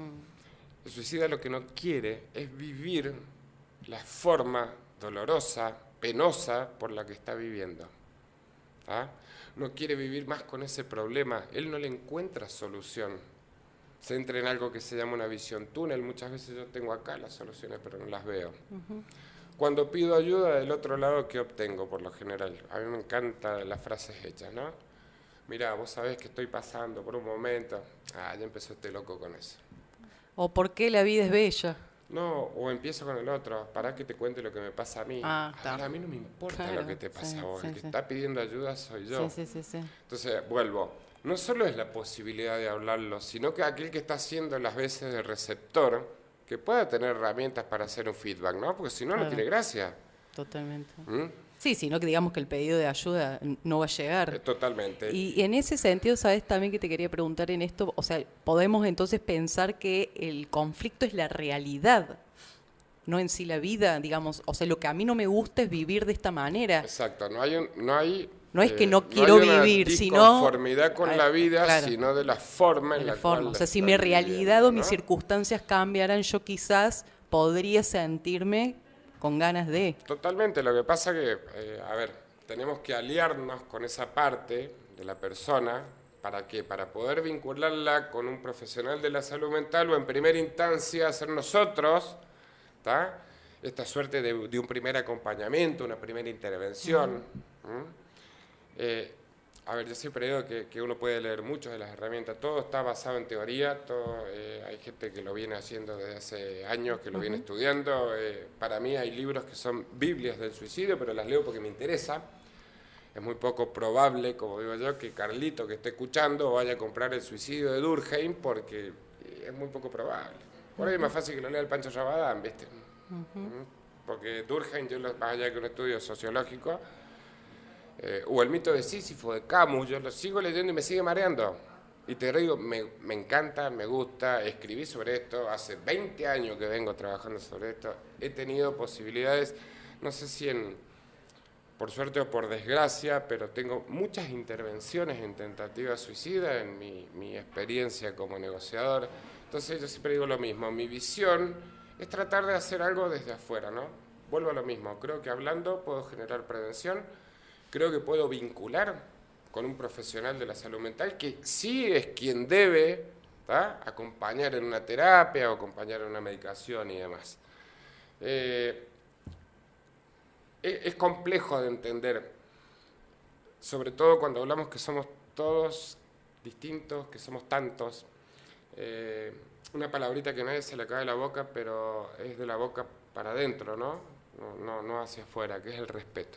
Mm. El suicida lo que no quiere es vivir la forma dolorosa, penosa por la que está viviendo. ¿ah? No quiere vivir más con ese problema, él no le encuentra solución. Se entra en algo que se llama una visión túnel. Muchas veces yo tengo acá las soluciones, pero no las veo. Uh-huh. Cuando pido ayuda del otro lado, ¿qué obtengo por lo general? A mí me encantan las frases hechas, ¿no? Mirá, vos sabés que estoy pasando por un momento. Ah, ya empezó este loco con eso. O ¿por qué la vida es bella? No, o empiezo con el otro. Pará que te cuente lo que me pasa a mí. Ah, Ahora, a mí no me importa claro, lo que te pasa sí, a vos. Sí, el que sí. está pidiendo ayuda soy yo. Sí, sí, sí, sí. Entonces, vuelvo. No solo es la posibilidad de hablarlo, sino que aquel que está haciendo las veces de receptor, que pueda tener herramientas para hacer un feedback, ¿no? Porque si no, claro. no tiene gracia. Totalmente. ¿Mm? Sí, sino que digamos que el pedido de ayuda no va a llegar. Eh, totalmente. Y, y en ese sentido, ¿sabes también que te quería preguntar en esto? O sea, podemos entonces pensar que el conflicto es la realidad, no en sí la vida, digamos. O sea, lo que a mí no me gusta es vivir de esta manera. Exacto, no hay, un, no hay No es que no eh, quiero hay una vivir, sino... disconformidad con Ah, la vida, claro. sino de la forma en De la, la forma. cual O sea, la si estoy mi realidad viviendo, o mis ¿no? circunstancias cambiaran, yo quizás podría sentirme con ganas de... Totalmente, lo que pasa que, eh, a ver, tenemos que aliarnos con esa parte de la persona, ¿para qué? Para poder vincularla con un profesional de la salud mental o en primera instancia hacer nosotros, ¿tá? Esta suerte de, de un primer acompañamiento, una primera intervención. ¿Mm? Eh, a ver, yo siempre digo que, que uno puede leer muchas de las herramientas, todo está basado en teoría, todo, eh, hay gente que lo viene haciendo desde hace años, que lo uh-huh. viene estudiando. Eh, para mí hay libros que son Biblias del suicidio, pero las leo porque me interesa. Es muy poco probable, como digo yo, que Carlito que esté escuchando vaya a comprar El suicidio de Durkheim, porque es muy poco probable. Por ahí uh-huh. es más fácil que lo lea el Pancho Rabadán, ¿viste? Uh-huh. Porque Durkheim, yo lo, más allá que un estudio sociológico, Eh, o el mito de Sísifo, de Camus, yo lo sigo leyendo y me sigue mareando. Y te digo, me, me encanta, me gusta, escribí sobre esto, hace veinte años que vengo trabajando sobre esto, he tenido posibilidades, no sé si en, por suerte o por desgracia, pero tengo muchas intervenciones en tentativas suicidas en mi, mi experiencia como negociador. Entonces yo siempre digo lo mismo, mi visión es tratar de hacer algo desde afuera, ¿no? Vuelvo a lo mismo, creo que hablando puedo generar prevención. Creo que puedo vincular con un profesional de la salud mental que sí es quien debe, ¿tá? acompañar en una terapia o acompañar en una medicación y demás. Eh, es, es complejo de entender, sobre todo cuando hablamos que somos todos distintos, que somos tantos. Eh, una palabrita que a nadie se le cae de la boca, pero es de la boca para adentro, ¿no? No, no, no hacia afuera, que es el respeto.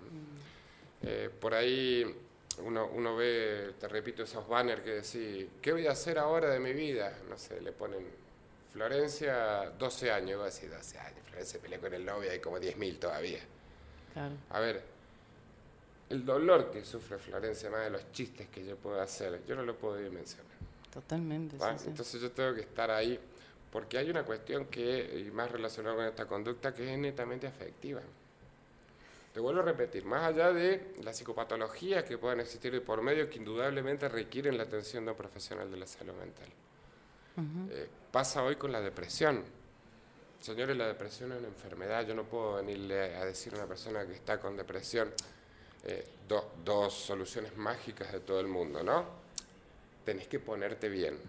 Eh, por ahí uno, uno ve, te repito, esos banners que decís, ¿qué voy a hacer ahora de mi vida? No sé, le ponen Florencia, doce años, yo voy a decir doce años, Florencia peleó con el novio, hay como diez mil todavía. Claro. A ver, el dolor que sufre Florencia, más de los chistes que yo puedo hacer, yo no lo puedo dimensionar. Totalmente. ¿Va? Sí, sí. Entonces yo tengo que estar ahí, porque hay una cuestión que, y más relacionada con esta conducta, que es netamente afectiva. Te vuelvo a repetir, más allá de las psicopatologías que puedan existir de por medio, que indudablemente requieren la atención de un profesional de la salud mental. Uh-huh. Eh, pasa hoy con la depresión. Señores, la depresión es una enfermedad. Yo no puedo venirle a decir a una persona que está con depresión eh, do, dos soluciones mágicas de todo el mundo, ¿no? Tenés que ponerte bien.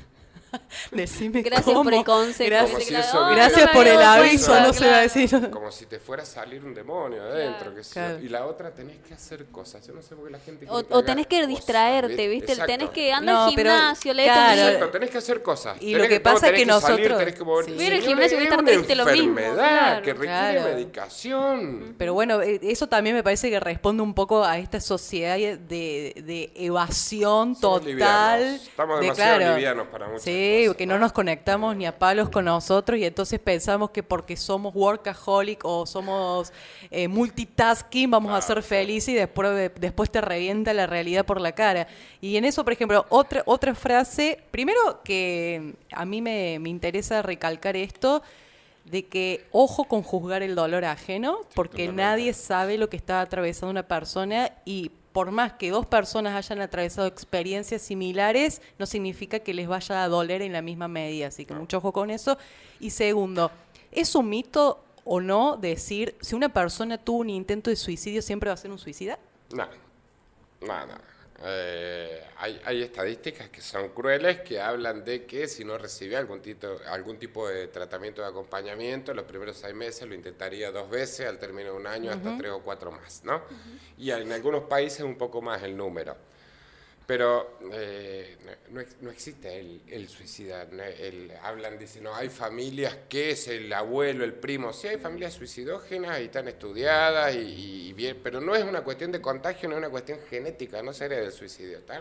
Decime gracias cómo. por el consejo. Gracias, si eso oh, viene, gracias por el aviso, cuenta, no se va a decir. Como si te fuera a salir un demonio adentro. Claro, que claro. Y la otra, tenés que hacer cosas. Yo no sé por qué la gente O, que o tenés que cosas, distraerte, ¿viste? Exacto. Tenés que andar No, al pero, gimnasio, leerte claro. un libro. Exacto, tenés que hacer cosas. Y tenés lo que pasa tenés es que que salir, nosotros- tenés que mover. sí. Voy a ir al Señores, gimnasio, voy a es estar una triste, lo mismo, enfermedad claro. que requiere Claro. medicación. Pero bueno, eh, eso también me parece que responde un poco a esta sociedad de, de evasión Somos total. livianos. Estamos de, demasiado claro, livianos para muchas sí, cosas, que ¿no? no nos conectamos ni a palos con nosotros y entonces pensamos que porque somos workaholic o somos eh, multitasking vamos Claro, a ser sí. felices y después, después te revienta la realidad por la cara. Y en eso, por ejemplo, otra, otra frase, primero que a mí me, me interesa recalcar esto, de que ojo con juzgar el dolor ajeno, porque totalmente. nadie sabe lo que está atravesando una persona y por más que dos personas hayan atravesado experiencias similares, no significa que les vaya a doler en la misma medida, así que no. Mucho ojo con eso. Y segundo, ¿es un mito o no decir si una persona tuvo un intento de suicidio siempre va a ser un suicida? No, no, no. Eh, hay, hay estadísticas que son crueles que hablan de que si no recibe algún tipo, algún tipo de tratamiento de acompañamiento, los primeros seis meses lo intentaría dos veces, al término de un año uh-huh. hasta tres o cuatro más, ¿no? Uh-huh. Y en algunos países un poco más el número. Pero eh, no, no existe el, el suicida. No, el, hablan, dicen, no, hay familias que es el abuelo, el primo. Sí, hay familias suicidógenas y están estudiadas, y, y bien, pero no es una cuestión de contagio, no es una cuestión genética, no sería del suicidio, ¿está?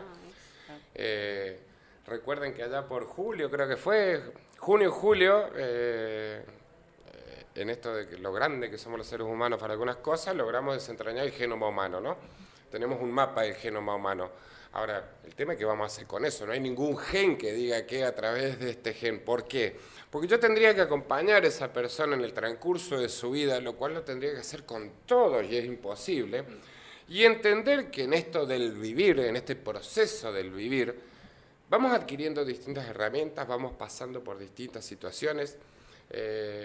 Eh, recuerden que allá por julio, creo que fue, junio, julio, eh, en esto de que lo grande que somos los seres humanos para algunas cosas, logramos desentrañar el genoma humano, ¿no? Tenemos un mapa del genoma humano. Ahora, el tema es que vamos a hacer con eso. No hay ningún gen que diga que a través de este gen. ¿Por qué? Porque yo tendría que acompañar a esa persona en el transcurso de su vida, lo cual lo tendría que hacer con todos y es imposible. Y entender que en esto del vivir, en este proceso del vivir, vamos adquiriendo distintas herramientas, vamos pasando por distintas situaciones. Eh,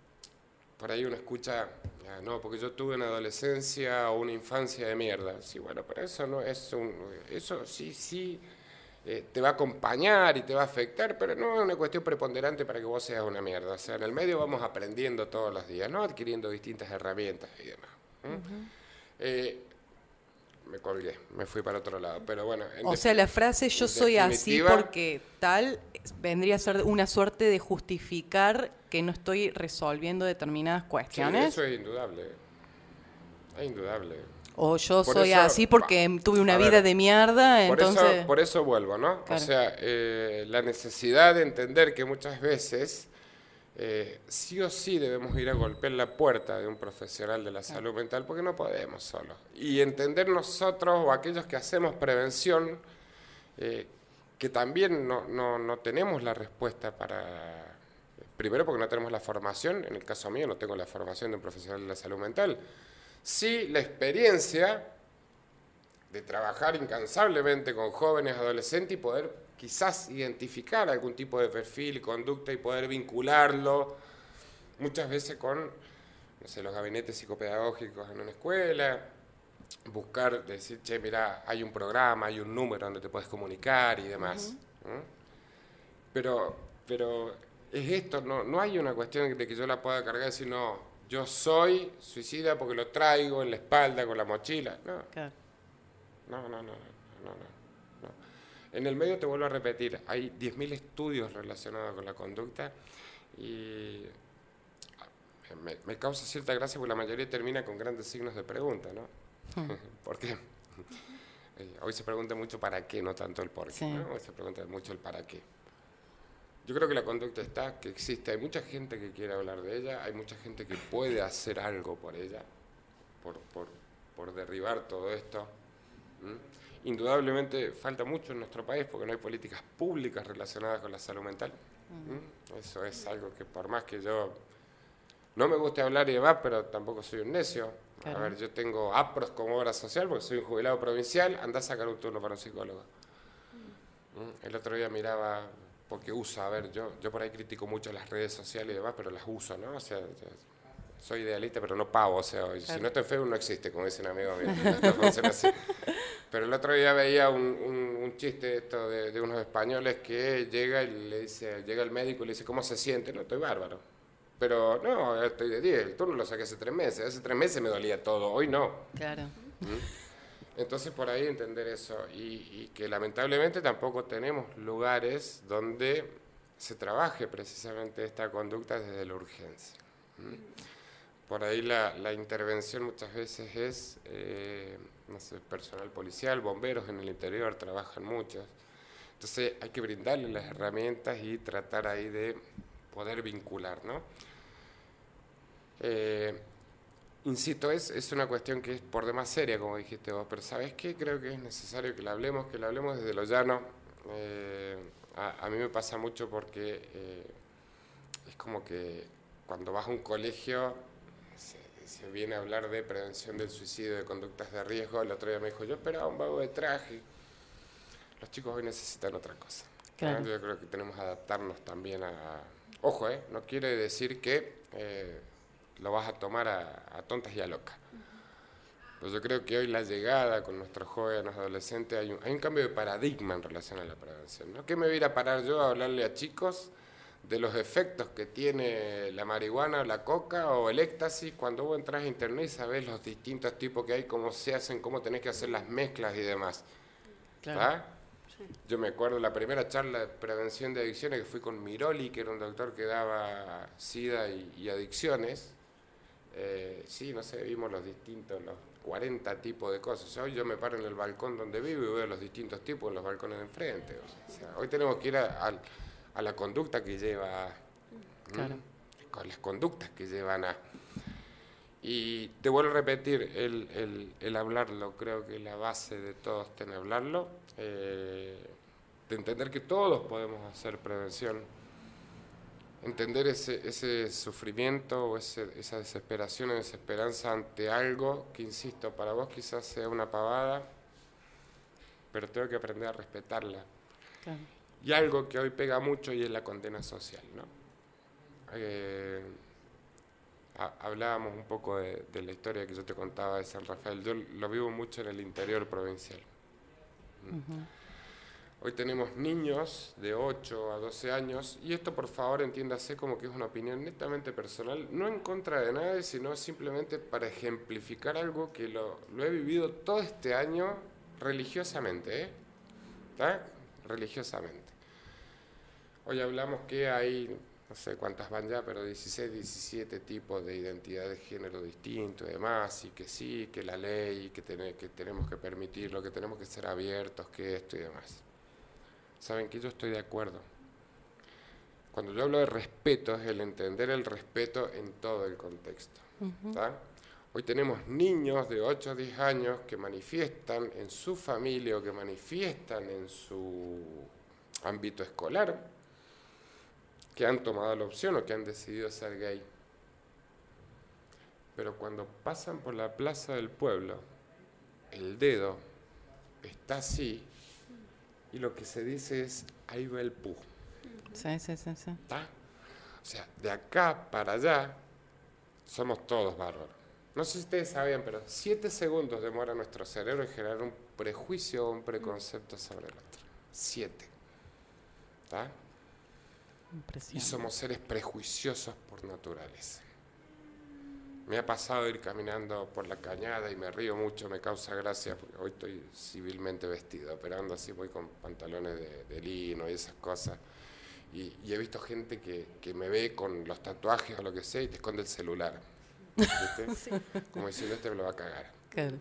por ahí uno escucha, ah, no, porque yo tuve una adolescencia o una infancia de mierda. Sí, bueno, pero eso no es un... Eso sí, sí, eh, te va a acompañar y te va a afectar, pero no es una cuestión preponderante para que vos seas una mierda. O sea, en el medio vamos aprendiendo todos los días, ¿no? Adquiriendo distintas herramientas y demás. ¿Mm? Uh-huh. eh, me colgué, me fui para otro lado, pero bueno. O sea, la frase yo soy así porque tal vendría a ser una suerte de justificar que no estoy resolviendo determinadas cuestiones. Sí, eso es indudable, es indudable. O yo por soy eso, así porque va, tuve una vida ver, de mierda, por entonces... Eso, por eso vuelvo, ¿no? Claro. O sea, eh, la necesidad de entender que muchas veces eh, sí o sí debemos ir a golpear la puerta de un profesional de la claro. salud mental porque no podemos solos. Y entender nosotros o aquellos que hacemos prevención eh, que también no, no, no tenemos la respuesta para... Primero porque no tenemos la formación, en el caso mío no tengo la formación de un profesional de la salud mental. Sí, la experiencia de trabajar incansablemente con jóvenes, adolescentes y poder quizás identificar algún tipo de perfil, conducta y poder vincularlo muchas veces con, no sé, los gabinetes psicopedagógicos en una escuela, buscar, decir, che, mira, hay un programa, hay un número donde te puedes comunicar y demás. Uh-huh. ¿Mm? Pero, pero es esto, no, no hay una cuestión de que yo la pueda cargar y decir, no, yo soy suicida porque lo traigo en la espalda con la mochila. No, claro. no, no, no, no, no, no. En el medio te vuelvo a repetir, hay diez mil estudios relacionados con la conducta y me, me causa cierta gracia porque la mayoría termina con grandes signos de pregunta, ¿no? Hmm. ¿Por qué? Hoy se pregunta mucho para qué, no tanto el por qué, sí. ¿no? Hoy se pregunta mucho el para qué. Yo creo que la conducta está, que existe, hay mucha gente que quiere hablar de ella, hay mucha gente que puede hacer algo por ella, por, por, por derribar todo esto. ¿Mm? Indudablemente falta mucho en nuestro país porque no hay políticas públicas relacionadas con la salud mental. ¿Mm? Eso es algo que por más que yo no me guste hablar y demás, pero tampoco soy un necio. Claro. A ver, yo tengo APROS como obra social porque soy un jubilado provincial, anda a sacar un turno para un psicólogo. ¿Mm? El otro día miraba... porque uso, a ver, yo, yo por ahí critico mucho las redes sociales y demás, pero las uso, ¿no? O sea, soy idealista, pero no pago, o sea, claro. Si no estoy en Facebook no existe, como dice un amigo mío, no funciona así. Pero el otro día veía un, un, un chiste esto de, de unos españoles que llega y le dice, llega el médico y le dice, ¿cómo se siente? No, estoy bárbaro. Pero no, estoy de diez, el turno lo saqué hace tres meses, hace tres meses me dolía todo, hoy no. Claro. ¿Mm? Entonces, por ahí entender eso, y, y que lamentablemente tampoco tenemos lugares donde se trabaje precisamente esta conducta desde la urgencia. ¿Mm? Por ahí la, la intervención muchas veces es, eh, no sé, personal policial, bomberos en el interior, trabajan muchos. Entonces hay que brindarles las herramientas y tratar ahí de poder vincular, ¿no? Eh, Insisto, es, es una cuestión que es por demás seria, como dijiste vos, pero ¿sabes qué? Creo que es necesario que la hablemos, que la hablemos desde lo llano. Eh, a, a mí me pasa mucho porque eh, es como que cuando vas a un colegio se, se viene a hablar de prevención del suicidio, de conductas de riesgo. El otro día me dijo, yo esperaba un vago de traje. Los chicos hoy necesitan otra cosa. Claro. ¿no? Yo creo que tenemos que adaptarnos también a... a ojo, ¿eh? No quiere decir que... Eh, lo vas a tomar a, a tontas y a locas. Pues yo creo que hoy la llegada con nuestros jóvenes adolescentes hay un, hay un cambio de paradigma en relación a la prevención, ¿no? ¿Qué me voy a ir a parar yo a hablarle a chicos de los efectos que tiene la marihuana, la coca o el éxtasis cuando vos entras a internet y sabés los distintos tipos que hay, cómo se hacen, cómo tenés que hacer las mezclas y demás? Claro. ¿Ah? Sí. Yo me acuerdo la primera charla de prevención de adicciones que fui con Miroli, que era un doctor que daba SIDA y, y adicciones. Eh, sí, no sé, vimos los distintos, los cuarenta tipos de cosas. Hoy yo me paro en el balcón donde vivo y veo los distintos tipos en los balcones de enfrente. O sea, hoy tenemos que ir a, a, a la conducta que lleva. Claro. con las conductas que llevan a... Y te vuelvo a repetir, el, el, el hablarlo, creo que la base de todo está en hablarlo, eh, de entender que todos podemos hacer prevención, entender ese, ese sufrimiento o ese, esa desesperación o desesperanza ante algo que, insisto, para vos quizás sea una pavada, pero tengo que aprender a respetarla. Claro. Y algo que hoy pega mucho y es la condena social, ¿no? Eh, Hablábamos un poco de, de la historia que yo te contaba de San Rafael. Yo lo vivo mucho en el interior provincial. Uh-huh. Hoy tenemos niños de ocho a doce años, y esto, por favor, entiéndase como que es una opinión netamente personal, no en contra de nadie, sino simplemente para ejemplificar algo que lo, lo he vivido todo este año religiosamente, ¿eh? ¿Está? Religiosamente. Hoy hablamos que hay... no sé cuántas van ya, pero dieciséis, diecisiete tipos de identidad de género distintos y demás, y que sí, que la ley, que, ten, que tenemos que permitirlo, que tenemos que ser abiertos, que esto y demás. Saben que yo estoy de acuerdo. Cuando yo hablo de respeto, es el entender el respeto en todo el contexto. Uh-huh. Hoy tenemos niños de ocho a diez años que manifiestan en su familia o que manifiestan en su ámbito escolar, que han tomado la opción o que han decidido ser gay. Pero cuando pasan por la plaza del pueblo, el dedo está así y lo que se dice es, ahí va el pu. Sí, sí, sí, sí. ¿Está? O sea, de acá para allá somos todos bárbaros. No sé si ustedes sabían, pero siete segundos demora nuestro cerebro en generar un prejuicio o un preconcepto sobre el otro. Siete. ¿Está? Y somos seres prejuiciosos por naturaleza. Me ha pasado ir caminando por la cañada y me río mucho, me causa gracia, porque hoy estoy civilmente vestido, pero ando así, voy con pantalones de, de lino y esas cosas. Y, y he visto gente que, que me ve con los tatuajes o lo que sea y te esconde el celular. ¿Viste? Sí. Como diciendo, este me lo va a cagar. Claro.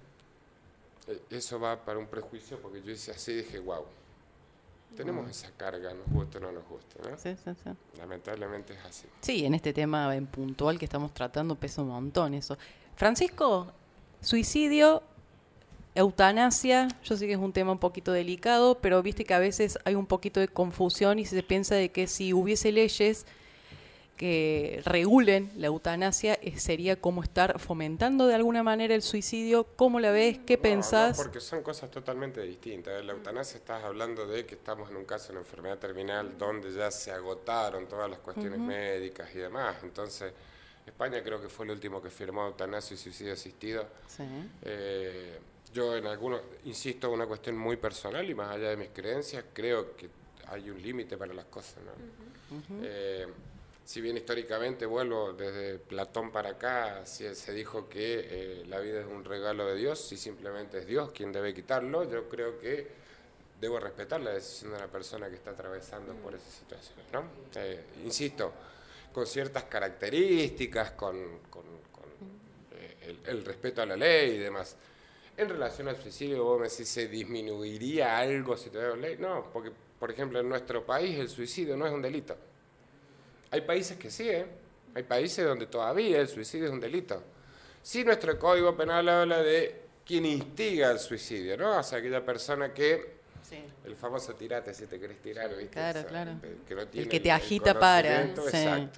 Eso va para un prejuicio, porque yo hice así y dije, wow. Tenemos esa carga, nos guste o no nos guste, ¿no? Sí, sí, sí. Lamentablemente es así. Sí, en este tema en puntual que estamos tratando pesa un montón eso. Francisco, suicidio, eutanasia, yo sé que es un tema un poquito delicado, pero viste que a veces hay un poquito de confusión y se piensa de que si hubiese leyes que regulen la eutanasia, eh, sería como estar fomentando de alguna manera el suicidio. ¿Cómo la ves? ¿Qué no, pensás? No, porque son cosas totalmente distintas. La eutanasia, estás hablando de que estamos en un caso de una enfermedad terminal donde ya se agotaron todas las cuestiones uh-huh. médicas y demás. Entonces, España creo que fue el último que firmó eutanasia y suicidio asistido. Sí. Eh, yo en algunos, insisto, una cuestión muy personal y más allá de mis creencias, creo que hay un límite para las cosas, ¿no? Uh-huh. eh, Si bien históricamente, vuelvo, desde Platón para acá, se, se dijo que eh, la vida es un regalo de Dios y simplemente es Dios quien debe quitarlo, yo creo que debo respetar la decisión de la persona que está atravesando por esas situaciones, ¿no? Eh, insisto, con ciertas características, con, con, con eh, el, el respeto a la ley y demás. En relación al suicidio, vos me decís, ¿se disminuiría algo si tuviera ley? No, porque, por ejemplo, en nuestro país el suicidio no es un delito. Hay países que sí, ¿eh? Hay países donde todavía el suicidio es un delito. Sí, nuestro Código Penal habla de quien instiga al suicidio, ¿no? O sea, aquella persona que... Sí. El famoso tirate si te querés tirar, ¿viste? Claro, o sea, claro. Que no tiene el que te el, agita el para. Sí. Exacto.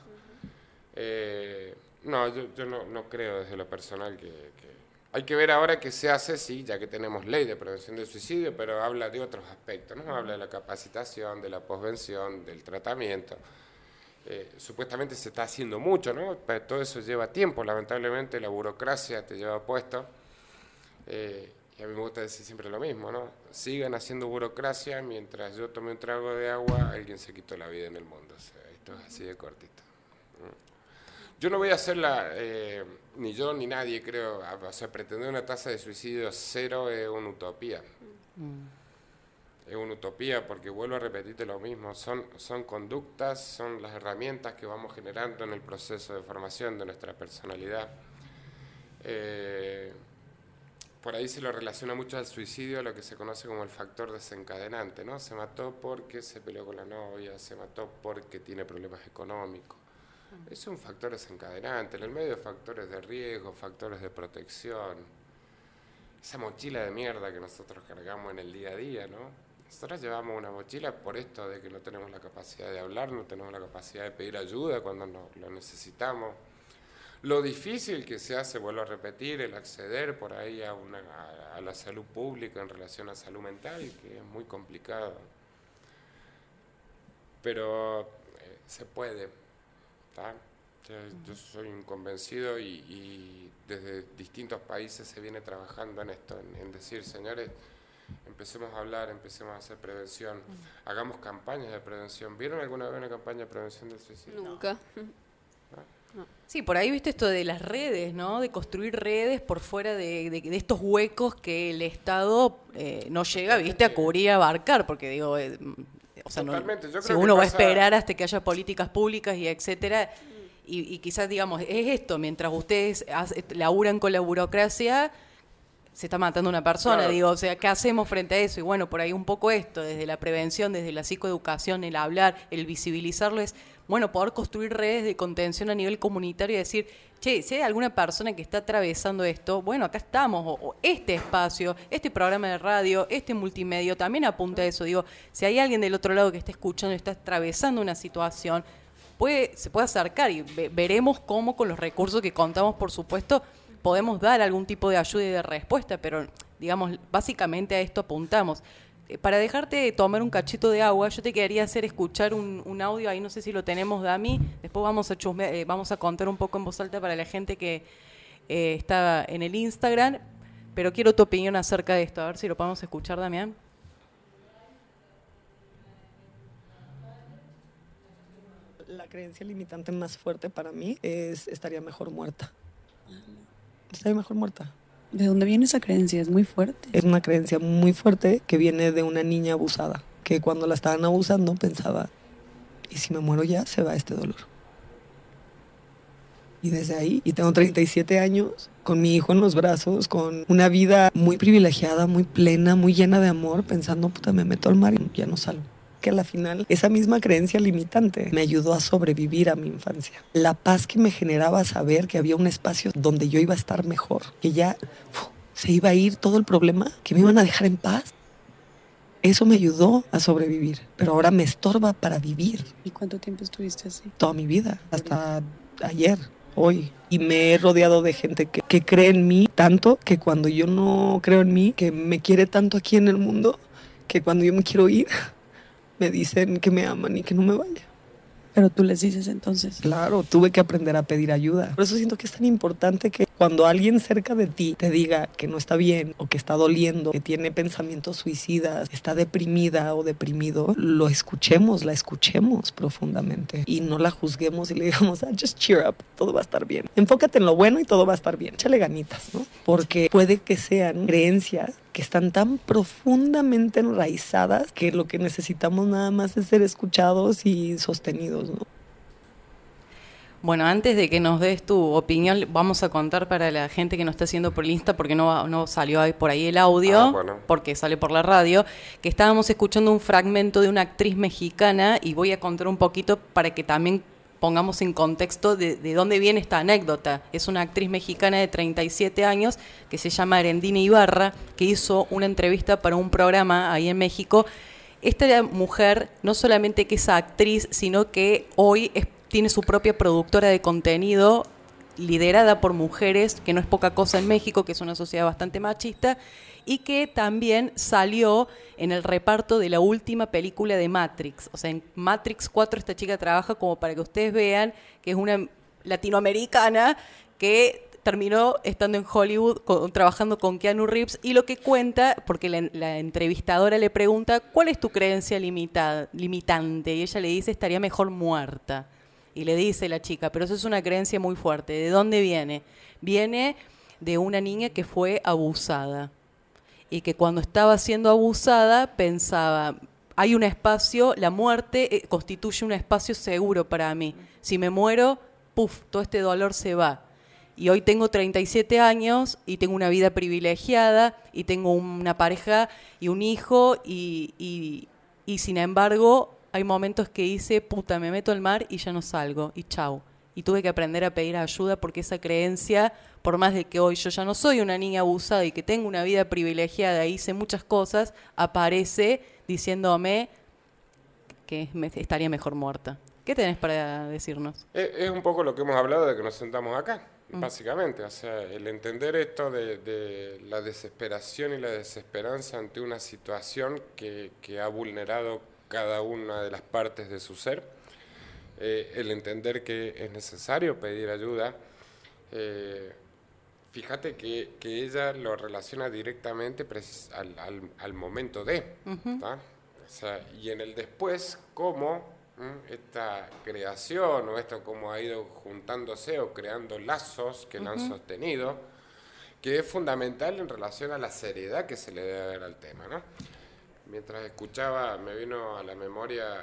Eh, no, yo, yo no, no creo desde lo personal que, que... Hay que ver ahora qué se hace, sí, ya que tenemos ley de prevención del suicidio, pero habla de otros aspectos, ¿no? Habla de la capacitación, de la posvención, del tratamiento. Eh, supuestamente se está haciendo mucho, ¿no? Pero todo eso lleva tiempo, lamentablemente la burocracia te lleva puesto. Eh, y a mí me gusta decir siempre lo mismo, ¿no? Sigan haciendo burocracia mientras yo tomé un trago de agua, alguien se quitó la vida en el mundo. O sea, esto es así de cortito. Yo no voy a hacer la, eh, ni yo ni nadie creo, o sea, pretender una tasa de suicidio cero es una utopía. Mm. Es una utopía porque vuelvo a repetirte lo mismo, son, son conductas, son las herramientas que vamos generando en el proceso de formación de nuestra personalidad. Eh, por ahí se lo relaciona mucho al suicidio, a lo que se conoce como el factor desencadenante, ¿no? Se mató porque se peleó con la novia, se mató porque tiene problemas económicos. Es un factor desencadenante. En el medio, factores de riesgo, factores de protección. Esa mochila de mierda que nosotros cargamos en el día a día, ¿no? Nosotros llevamos una mochila por esto de que no tenemos la capacidad de hablar, no tenemos la capacidad de pedir ayuda cuando no, lo necesitamos. Lo difícil que se hace, vuelvo a repetir, el acceder por ahí a, una, a, a la salud pública en relación a salud mental, que es muy complicado. Pero eh, se puede, ¿tá? Yo, yo soy un convencido y, y desde distintos países se viene trabajando en esto, en, en decir, señores, empecemos a hablar, empecemos a hacer prevención, hagamos campañas de prevención. ¿Vieron alguna vez una campaña de prevención del suicidio? Nunca. No. Sí, por ahí viste esto de las redes, ¿no? De construir redes por fuera de, de, de estos huecos que el Estado eh, no llega, viste, a cubrir, a abarcar, porque digo, eh, o sea, no, si uno va a esperar hasta que haya políticas públicas y etcétera, y, y quizás digamos, es esto, mientras ustedes hace, laburan con la burocracia, se está matando una persona, claro. Digo, o sea, ¿qué hacemos frente a eso? Y bueno, por ahí un poco esto, desde la prevención, desde la psicoeducación, el hablar, el visibilizarlo, es, bueno, poder construir redes de contención a nivel comunitario y decir, che, si hay alguna persona que está atravesando esto, bueno, acá estamos, o, o este espacio, este programa de radio, este multimedio, también apunta a eso, digo, si hay alguien del otro lado que está escuchando y está atravesando una situación, puede, se puede acercar y ve, veremos cómo con los recursos que contamos, por supuesto, podemos dar algún tipo de ayuda y de respuesta, pero digamos, básicamente a esto apuntamos. Eh, para dejarte tomar un cachito de agua, yo te quería hacer escuchar un, un audio, ahí no sé si lo tenemos, Dami, después vamos a chusme, eh, vamos a contar un poco en voz alta para la gente que eh, está en el Instagram, pero quiero tu opinión acerca de esto, a ver si lo podemos escuchar, Damián. La creencia limitante más fuerte para mí es estaría mejor muerta. Estaría mejor muerta. ¿De dónde viene esa creencia? Es muy fuerte. Es una creencia muy fuerte que viene de una niña abusada, que cuando la estaban abusando pensaba, ¿y si me muero ya se va este dolor? Y desde ahí, y tengo treinta y siete años, con mi hijo en los brazos, con una vida muy privilegiada, muy plena, muy llena de amor, pensando, puta, me meto al mar y ya no salgo. Que a la final esa misma creencia limitante me ayudó a sobrevivir a mi infancia. La paz que me generaba saber que había un espacio donde yo iba a estar mejor, que ya uf, se iba a ir todo el problema, que me iban a dejar en paz. Eso me ayudó a sobrevivir, pero ahora me estorba para vivir. ¿Y cuánto tiempo estuviste así? Toda mi vida, hasta ayer, hoy. Y me he rodeado de gente que, que cree en mí tanto que cuando yo no creo en mí, que me quiere tanto aquí en el mundo, que cuando yo me quiero ir, me dicen que me aman y que no me vaya. Pero tú les dices entonces. Claro, tuve que aprender a pedir ayuda. Por eso siento que es tan importante que cuando alguien cerca de ti te diga que no está bien o que está doliendo, que tiene pensamientos suicidas, está deprimida o deprimido, lo escuchemos, la escuchemos profundamente y no la juzguemos y le digamos, ah, just cheer up, todo va a estar bien. Enfócate en lo bueno y todo va a estar bien. Échale ganitas, ¿no? Porque puede que sean creencias que están tan profundamente enraizadas que lo que necesitamos nada más es ser escuchados y sostenidos, ¿no? Bueno, antes de que nos des tu opinión, vamos a contar para la gente que nos está haciendo por el Insta, porque no, no salió ahí por ahí el audio, ah, bueno. porque sale por la radio, que estábamos escuchando un fragmento de una actriz mexicana y voy a contar un poquito para que también pongamos en contexto de, de dónde viene esta anécdota. Es una actriz mexicana de treinta y siete años que se llama Arendina Ibarra, que hizo una entrevista para un programa ahí en México. Esta mujer no solamente que es actriz, sino que hoy es, tiene su propia productora de contenido liderada por mujeres, que no es poca cosa en México, que es una sociedad bastante machista, y que también salió en el reparto de la última película de Matrix. O sea, en Matrix cuatro esta chica trabaja, como para que ustedes vean, que es una latinoamericana que terminó estando en Hollywood con, trabajando con Keanu Reeves, y lo que cuenta, porque la, la entrevistadora le pregunta, ¿cuál es tu creencia limita, limitante? Y ella le dice, estaría mejor muerta. Y le dice la chica, pero eso es una creencia muy fuerte. ¿De dónde viene? Viene de una niña que fue abusada. Y que cuando estaba siendo abusada pensaba, hay un espacio, la muerte eh, constituye un espacio seguro para mí. Si me muero, puf, todo este dolor se va. Y hoy tengo treinta y siete años y tengo una vida privilegiada y tengo una pareja y un hijo y, y, y sin embargo hay momentos que dice, puta, me meto al mar y ya no salgo y chau. y tuve que aprender a pedir ayuda porque esa creencia, por más de que hoy yo ya no soy una niña abusada y que tengo una vida privilegiada y hice muchas cosas, aparece diciéndome que me, estaría mejor muerta. ¿Qué tenés para decirnos? Es, es un poco lo que hemos hablado de que nos sentamos acá, mm. básicamente. O sea, el entender esto de, de la desesperación y la desesperanza ante una situación que, que ha vulnerado cada una de las partes de su ser. Eh, el entender que es necesario pedir ayuda. Eh, fíjate que, que ella lo relaciona directamente al, al, al momento de, uh-huh. O sea, y en el después, cómo ¿Mm? esta creación o esto cómo ha ido juntándose o creando lazos que uh-huh. lo han sostenido, que es fundamental en relación a la seriedad que se le debe dar al tema, ¿no? Mientras escuchaba, me vino a la memoria,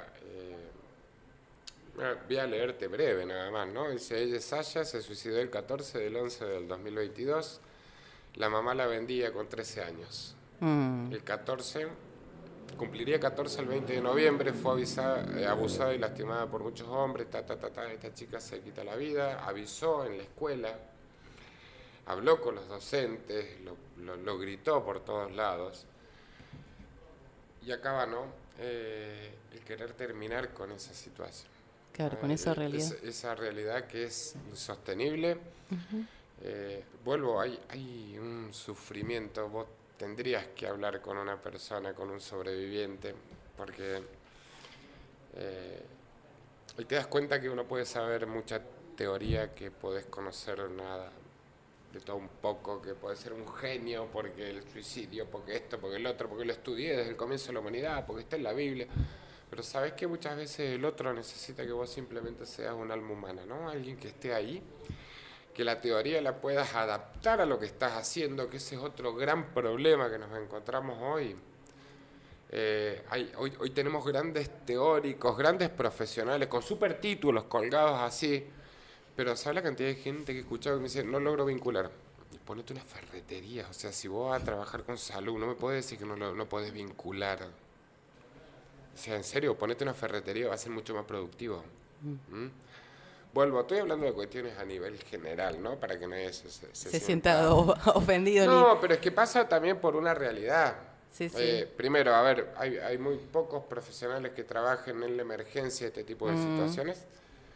eh, voy a leerte breve nada más, ¿no? Dice, ella, Sasha, se suicidó el catorce del once del dos mil veintidós, la mamá la vendía con trece años. Mm. El catorce, cumpliría catorce el veinte de noviembre, fue avisada, eh, abusada y lastimada por muchos hombres, ta, ta, ta, ta, esta chica se quita la vida, avisó en la escuela, habló con los docentes, lo, lo, lo gritó por todos lados. Y acaba, ¿no? Eh, el querer terminar con esa situación. Claro, eh, con esa realidad. Es, esa realidad que es insostenible. Uh-huh. eh, vuelvo, hay, hay un sufrimiento. Vos tendrías que hablar con una persona, con un sobreviviente, porque eh, y te das cuenta que uno puede saber mucha teoría, que podés conocer nada. De todo un poco, que puede ser un genio porque el suicidio, porque esto, porque el otro, porque lo estudié desde el comienzo de la humanidad, porque está en la Biblia, pero sabes que muchas veces el otro necesita que vos simplemente seas un alma humana, ¿no? Alguien que esté ahí, que la teoría la puedas adaptar a lo que estás haciendo, que ese es otro gran problema que nos encontramos hoy. Eh, hay, hoy, hoy tenemos grandes teóricos, grandes profesionales con super títulos colgados así. Pero ¿sabes la cantidad de gente que he escuchado que me dice, no logro vincular? Ponete una ferretería, o sea, si vos vas a trabajar con salud, no me puedes decir que no, lo, no podés vincular. O sea, en serio, ponete una ferretería, va a ser mucho más productivo. Mm. ¿Mm? Vuelvo, estoy hablando de cuestiones a nivel general, ¿no? Para que nadie se, se, se, se sienta, sienta ofendido. No, ni... pero es que pasa también por una realidad. Sí, sí. Eh, primero, a ver, hay, hay muy pocos profesionales que trabajen en la emergencia de este tipo de mm. situaciones.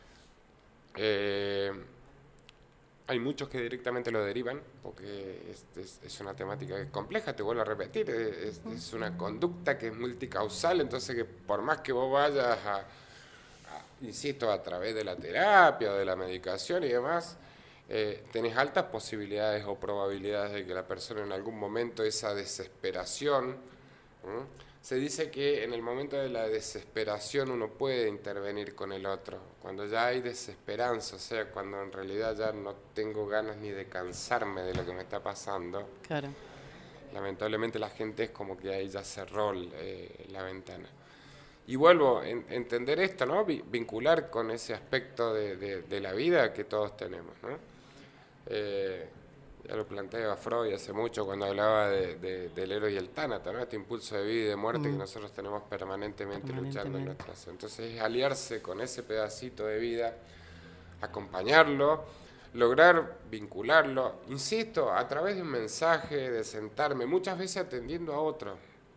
Eh, hay muchos que directamente lo derivan porque es, es, es una temática compleja, te vuelvo a repetir, es, es una conducta que es multicausal, entonces que por más que vos vayas a, a, insisto, a través de la terapia o de la medicación y demás, eh, tenés altas posibilidades o probabilidades de que la persona en algún momento esa desesperación, ¿sí? Se dice que en el momento de la desesperación uno puede intervenir con el otro, cuando ya hay desesperanza, o sea, cuando en realidad ya no tengo ganas ni de cansarme de lo que me está pasando. Claro. Lamentablemente la gente es como que ahí ya cerró eh, la ventana. Y vuelvo a en, entender esto, ¿no? Vincular con ese aspecto de, de, de la vida que todos tenemos, ¿no? Eh, Ya lo planteaba Freud hace mucho cuando hablaba de, de, del héroe y el tánato, ¿no? Este impulso de vida y de muerte mm. que nosotros tenemos permanentemente, permanentemente luchando en nuestras... Entonces es aliarse con ese pedacito de vida, acompañarlo, lograr vincularlo, insisto, a través de un mensaje, de sentarme, muchas veces atendiendo a otro.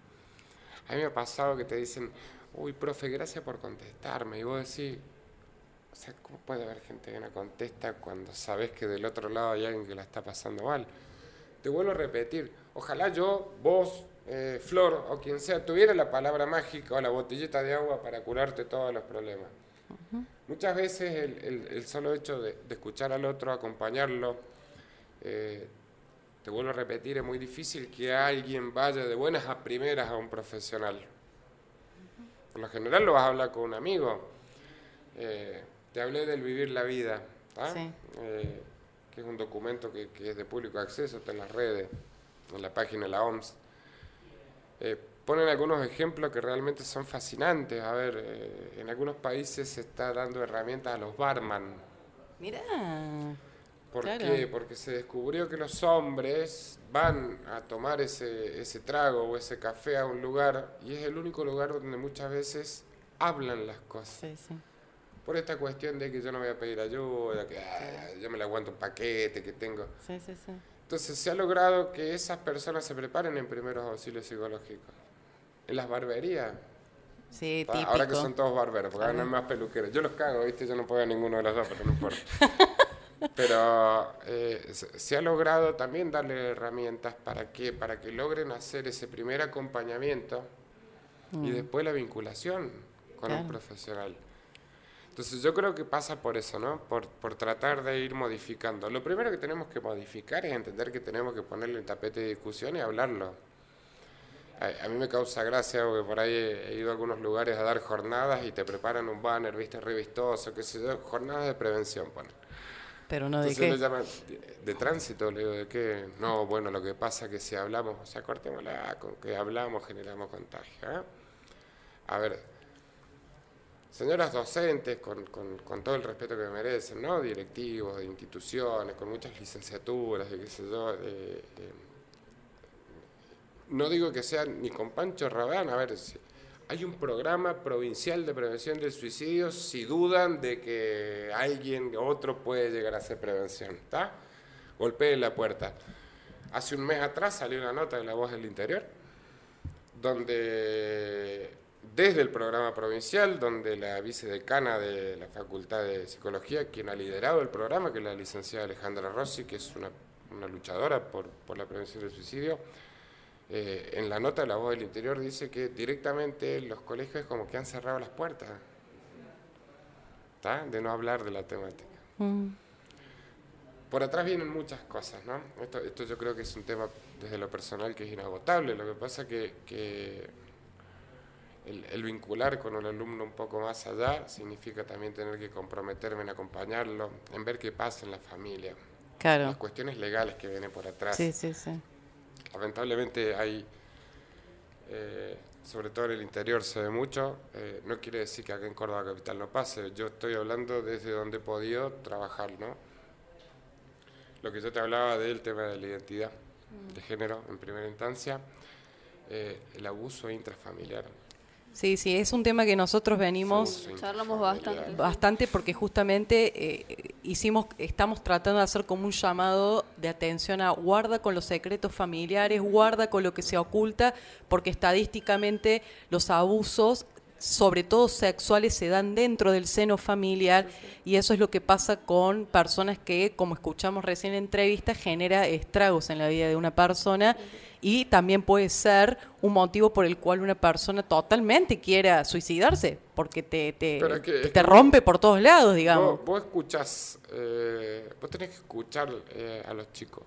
A mí me ha pasado que te dicen, uy, profe, gracias por contestarme, y vos decís... O sea, ¿cómo puede haber gente que no contesta cuando sabes que del otro lado hay alguien que la está pasando mal? Te vuelvo a repetir, ojalá yo, vos, eh, Flor o quien sea, tuviera la palabra mágica o la botellita de agua para curarte todos los problemas. Uh-huh. Muchas veces el, el, el solo hecho de, de escuchar al otro, acompañarlo, eh, te vuelvo a repetir, es muy difícil que alguien vaya de buenas a primeras a un profesional. Uh-huh. Por lo general lo vas a hablar con un amigo. Eh, Te hablé del Vivir la Vida, ¿ah? Sí. eh, que es un documento que, que es de público acceso, está en las redes, en la página de la O M S. Eh, ponen algunos ejemplos que realmente son fascinantes. A ver, eh, en algunos países se está dando herramientas a los barman. Mirá. ¿Por claro. qué? Porque se descubrió que los hombres van a tomar ese, ese trago o ese café a un lugar y es el único lugar donde muchas veces hablan las cosas. Sí, sí. por esta cuestión de que yo no voy a pedir ayuda, que ah, yo me la aguanto un paquete que tengo. Sí, sí, sí. Entonces se ha logrado que esas personas se preparen en primeros auxilios psicológicos. En las barberías. Sí, ¿tá? típico. Ahora que son todos barberos, porque ahora no hay más peluqueros. Yo los cago, ¿viste? Yo no puedo a ninguno de los dos, pero no importa. Pero eh, se, se ha logrado también darle herramientas para que, para que logren hacer ese primer acompañamiento mm. y después la vinculación con claro. un profesional. Entonces yo creo que pasa por eso, ¿no? Por, por tratar de ir modificando. Lo primero que tenemos que modificar es entender que tenemos que ponerle en tapete de discusión y hablarlo. A, a mí me causa gracia porque por ahí he, he ido a algunos lugares a dar jornadas y te preparan un banner, viste, revistoso, qué sé yo, jornadas de prevención, ponen. Pero no de Entonces qué. le llaman de, de tránsito, le digo, ¿de qué? No, bueno, lo que pasa es que si hablamos, o sea, cortémosla, con que hablamos generamos contagio, ¿eh? A ver, señoras docentes, con, con, con todo el respeto que me merecen, ¿no? Directivos de instituciones, con muchas licenciaturas, de qué sé yo, eh, eh, no digo que sean ni con Pancho Rabán, a ver, si hay un programa provincial de prevención del suicidio, si dudan de que alguien, otro puede llegar a hacer prevención, ¿está? Golpeen la puerta. Hace un mes atrás salió una nota de La Voz del Interior, donde desde el programa provincial, donde la vicedecana de la Facultad de Psicología, quien ha liderado el programa, que es la licenciada Alejandra Rossi, que es una, una luchadora por, por la prevención del suicidio, Eh, en la nota de La Voz del Interior dice que directamente los colegios como que han cerrado las puertas, ¿tá? De no hablar de la temática. Mm. Por atrás vienen muchas cosas, ¿no? Esto, esto yo creo que es un tema desde lo personal que es inagotable. Lo que pasa que, que el, el vincular con un alumno un poco más allá significa también tener que comprometerme en acompañarlo, en ver qué pasa en la familia. Claro. Las cuestiones legales que vienen por atrás. Sí, sí, sí. Lamentablemente hay, eh, sobre todo en el interior se ve mucho, eh, no quiere decir que acá en Córdoba Capital no pase, yo estoy hablando desde donde he podido trabajar, ¿no? Lo que yo te hablaba del tema de la identidad de género en primera instancia, eh, el abuso intrafamiliar. Sí, sí, es un tema que nosotros venimos charlamos bastante, bastante porque justamente eh, hicimos, estamos tratando de hacer como un llamado de atención a guarda con los secretos familiares, guarda con lo que se oculta, porque estadísticamente los abusos, sobre todo sexuales, se dan dentro del seno familiar y eso es lo que pasa con personas que, como escuchamos recién en entrevista, genera estragos en la vida de una persona. Y también puede ser un motivo por el cual una persona totalmente quiera suicidarse, porque te, te, es que, te rompe por todos lados, digamos. Vos, vos escuchás, eh, vos tenés que escuchar eh, a los chicos,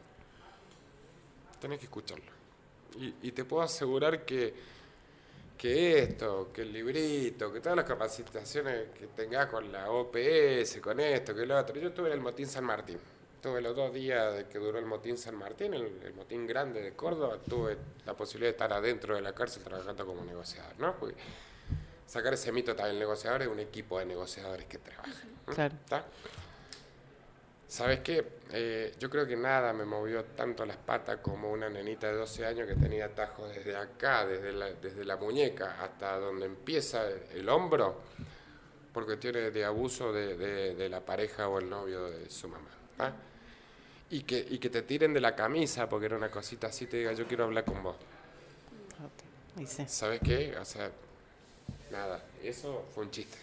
tenés que escucharlo. Y, y te puedo asegurar que, que esto, que el librito, que todas las capacitaciones que tengas con la O P S, con esto, que lo otro. Yo estuve en el Motín San Martín. Tuve los dos días de que duró el Motín San Martín, el, el motín grande de Córdoba, tuve la posibilidad de estar adentro de la cárcel trabajando como negociador, ¿no? Porque sacar ese mito también, el negociador es un equipo de negociadores que trabajan, ¿no? Claro. ¿Está? ¿Sabes qué? Eh, yo creo que nada me movió tanto las patas como una nenita de doce años que tenía atajos desde acá, desde la, desde la muñeca hasta donde empieza el, el hombro, por cuestiones de abuso de, de, de la pareja o el novio de su mamá. ¿Ah? Y que, y que te tiren de la camisa porque era una cosita así, te diga yo quiero hablar con vos. Okay. Sí. ¿Sabes qué? O sea, nada, eso fue un chiste.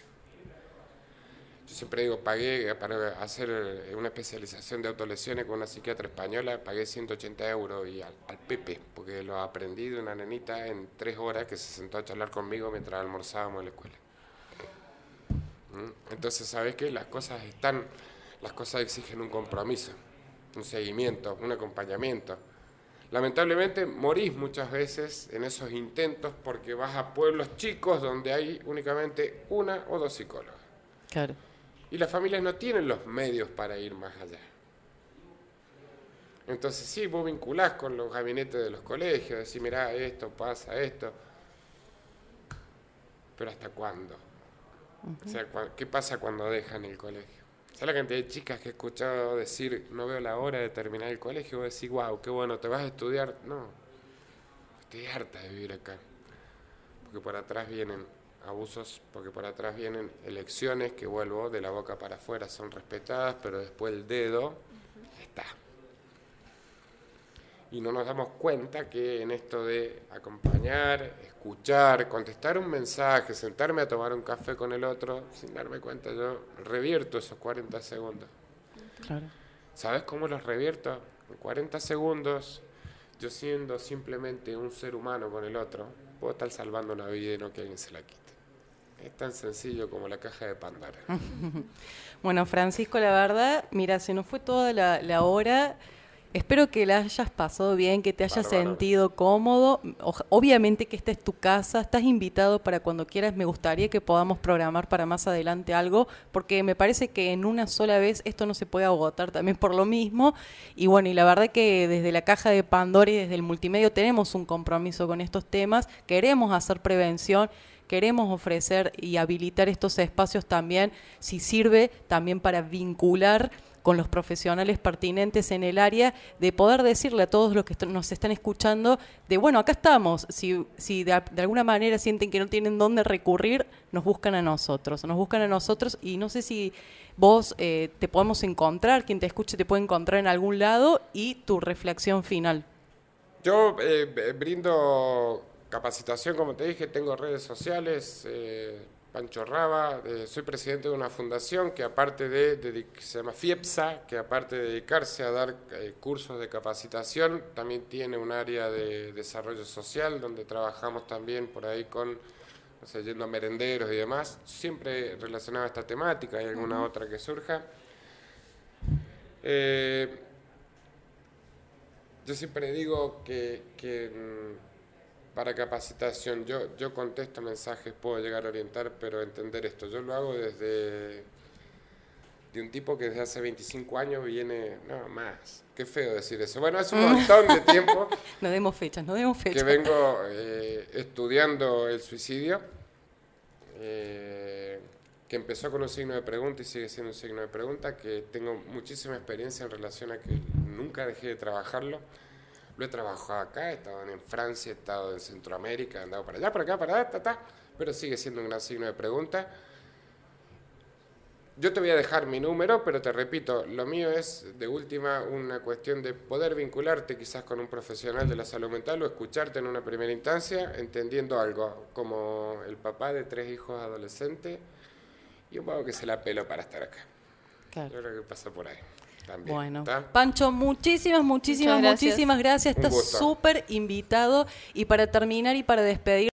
Yo siempre digo, pagué para hacer una especialización de autolesiones con una psiquiatra española, pagué ciento ochenta euros y al, al Pepe, porque lo aprendí de una nenita en tres horas que se sentó a charlar conmigo mientras almorzábamos en la escuela. ¿Mm? Entonces, ¿sabes qué? Las cosas están, las cosas exigen un compromiso, un seguimiento, un acompañamiento. Lamentablemente morís muchas veces en esos intentos porque vas a pueblos chicos donde hay únicamente una o dos psicólogas. Claro. Y las familias no tienen los medios para ir más allá. Entonces sí, vos vinculás con los gabinetes de los colegios, decís, mirá, esto pasa, esto. Pero ¿hasta cuándo? Uh-huh. O sea, ¿qué pasa cuando dejan el colegio? ¿Sabes la cantidad de chicas que he escuchado decir, no veo la hora de terminar el colegio? Vos decís, wow, qué bueno, ¿te vas a estudiar? No, estoy harta de vivir acá. Porque por atrás vienen abusos, porque por atrás vienen elecciones que, vuelvo, de la boca para afuera son respetadas, pero después el dedo está. Y no nos damos cuenta que en esto de acompañar, escuchar, contestar un mensaje, sentarme a tomar un café con el otro, sin darme cuenta yo revierto esos cuarenta segundos. Claro. ¿Sabes cómo los revierto? En cuarenta segundos, yo siendo simplemente un ser humano con el otro, puedo estar salvando una vida y no que alguien se la quite. Es tan sencillo como la caja de Pandora. Bueno, Francisco, la verdad, mira, se nos fue toda la, la hora. Espero que la hayas pasado bien, que te hayas Bárbaro. sentido cómodo. O- obviamente que esta es tu casa, estás invitado para cuando quieras. Me gustaría que podamos programar para más adelante algo, porque me parece que en una sola vez esto no se puede agotar también por lo mismo. Y bueno, y la verdad que desde la caja de Pandora y desde el multimedio tenemos un compromiso con estos temas, queremos hacer prevención, queremos ofrecer y habilitar estos espacios también, si sirve también para vincular con los profesionales pertinentes en el área, de poder decirle a todos los que est- nos están escuchando, de bueno, acá estamos, si, si de, a- de alguna manera sienten que no tienen dónde recurrir, nos buscan a nosotros, nos buscan a nosotros y no sé si vos eh, te podemos encontrar, quien te escuche te puede encontrar en algún lado y tu reflexión final. Yo eh, b- brindo capacitación, como te dije, tengo redes sociales, eh, Pancho Raba, eh, soy presidente de una fundación que aparte de, de- que se llama FIEPSA, que aparte de dedicarse a dar eh, cursos de capacitación, también tiene un área de desarrollo social donde trabajamos también por ahí con, o sea, yendo a merenderos y demás, siempre relacionado a esta temática, hay alguna uh-huh. otra que surja. Eh, yo siempre digo que, que mm, para capacitación, yo, yo contesto mensajes, puedo llegar a orientar, pero entender esto, yo lo hago desde de un tipo que desde hace veinticinco años viene, no, más, qué feo decir eso, bueno, hace un montón de tiempo no demos fechas, no demos fechas. que vengo eh, estudiando el suicidio, eh, que empezó con un signo de pregunta y sigue siendo un signo de pregunta, que tengo muchísima experiencia en relación a que nunca dejé de trabajarlo. Lo he trabajado acá, he estado en Francia, he estado en Centroamérica, he andado para allá, para acá, para allá, ta, ta, pero sigue siendo un gran signo de pregunta. Yo te voy a dejar mi número, pero te repito, lo mío es de última una cuestión de poder vincularte quizás con un profesional de la salud mental o escucharte en una primera instancia, entendiendo algo, como el papá de tres hijos adolescentes y un poco que se la peló para estar acá. Claro. Yo creo que pasa por ahí. También, bueno, ¿está? Pancho, muchísimas, muchísimas, Muchas gracias. muchísimas gracias. Estás súper invitado. Y para terminar y para despedir,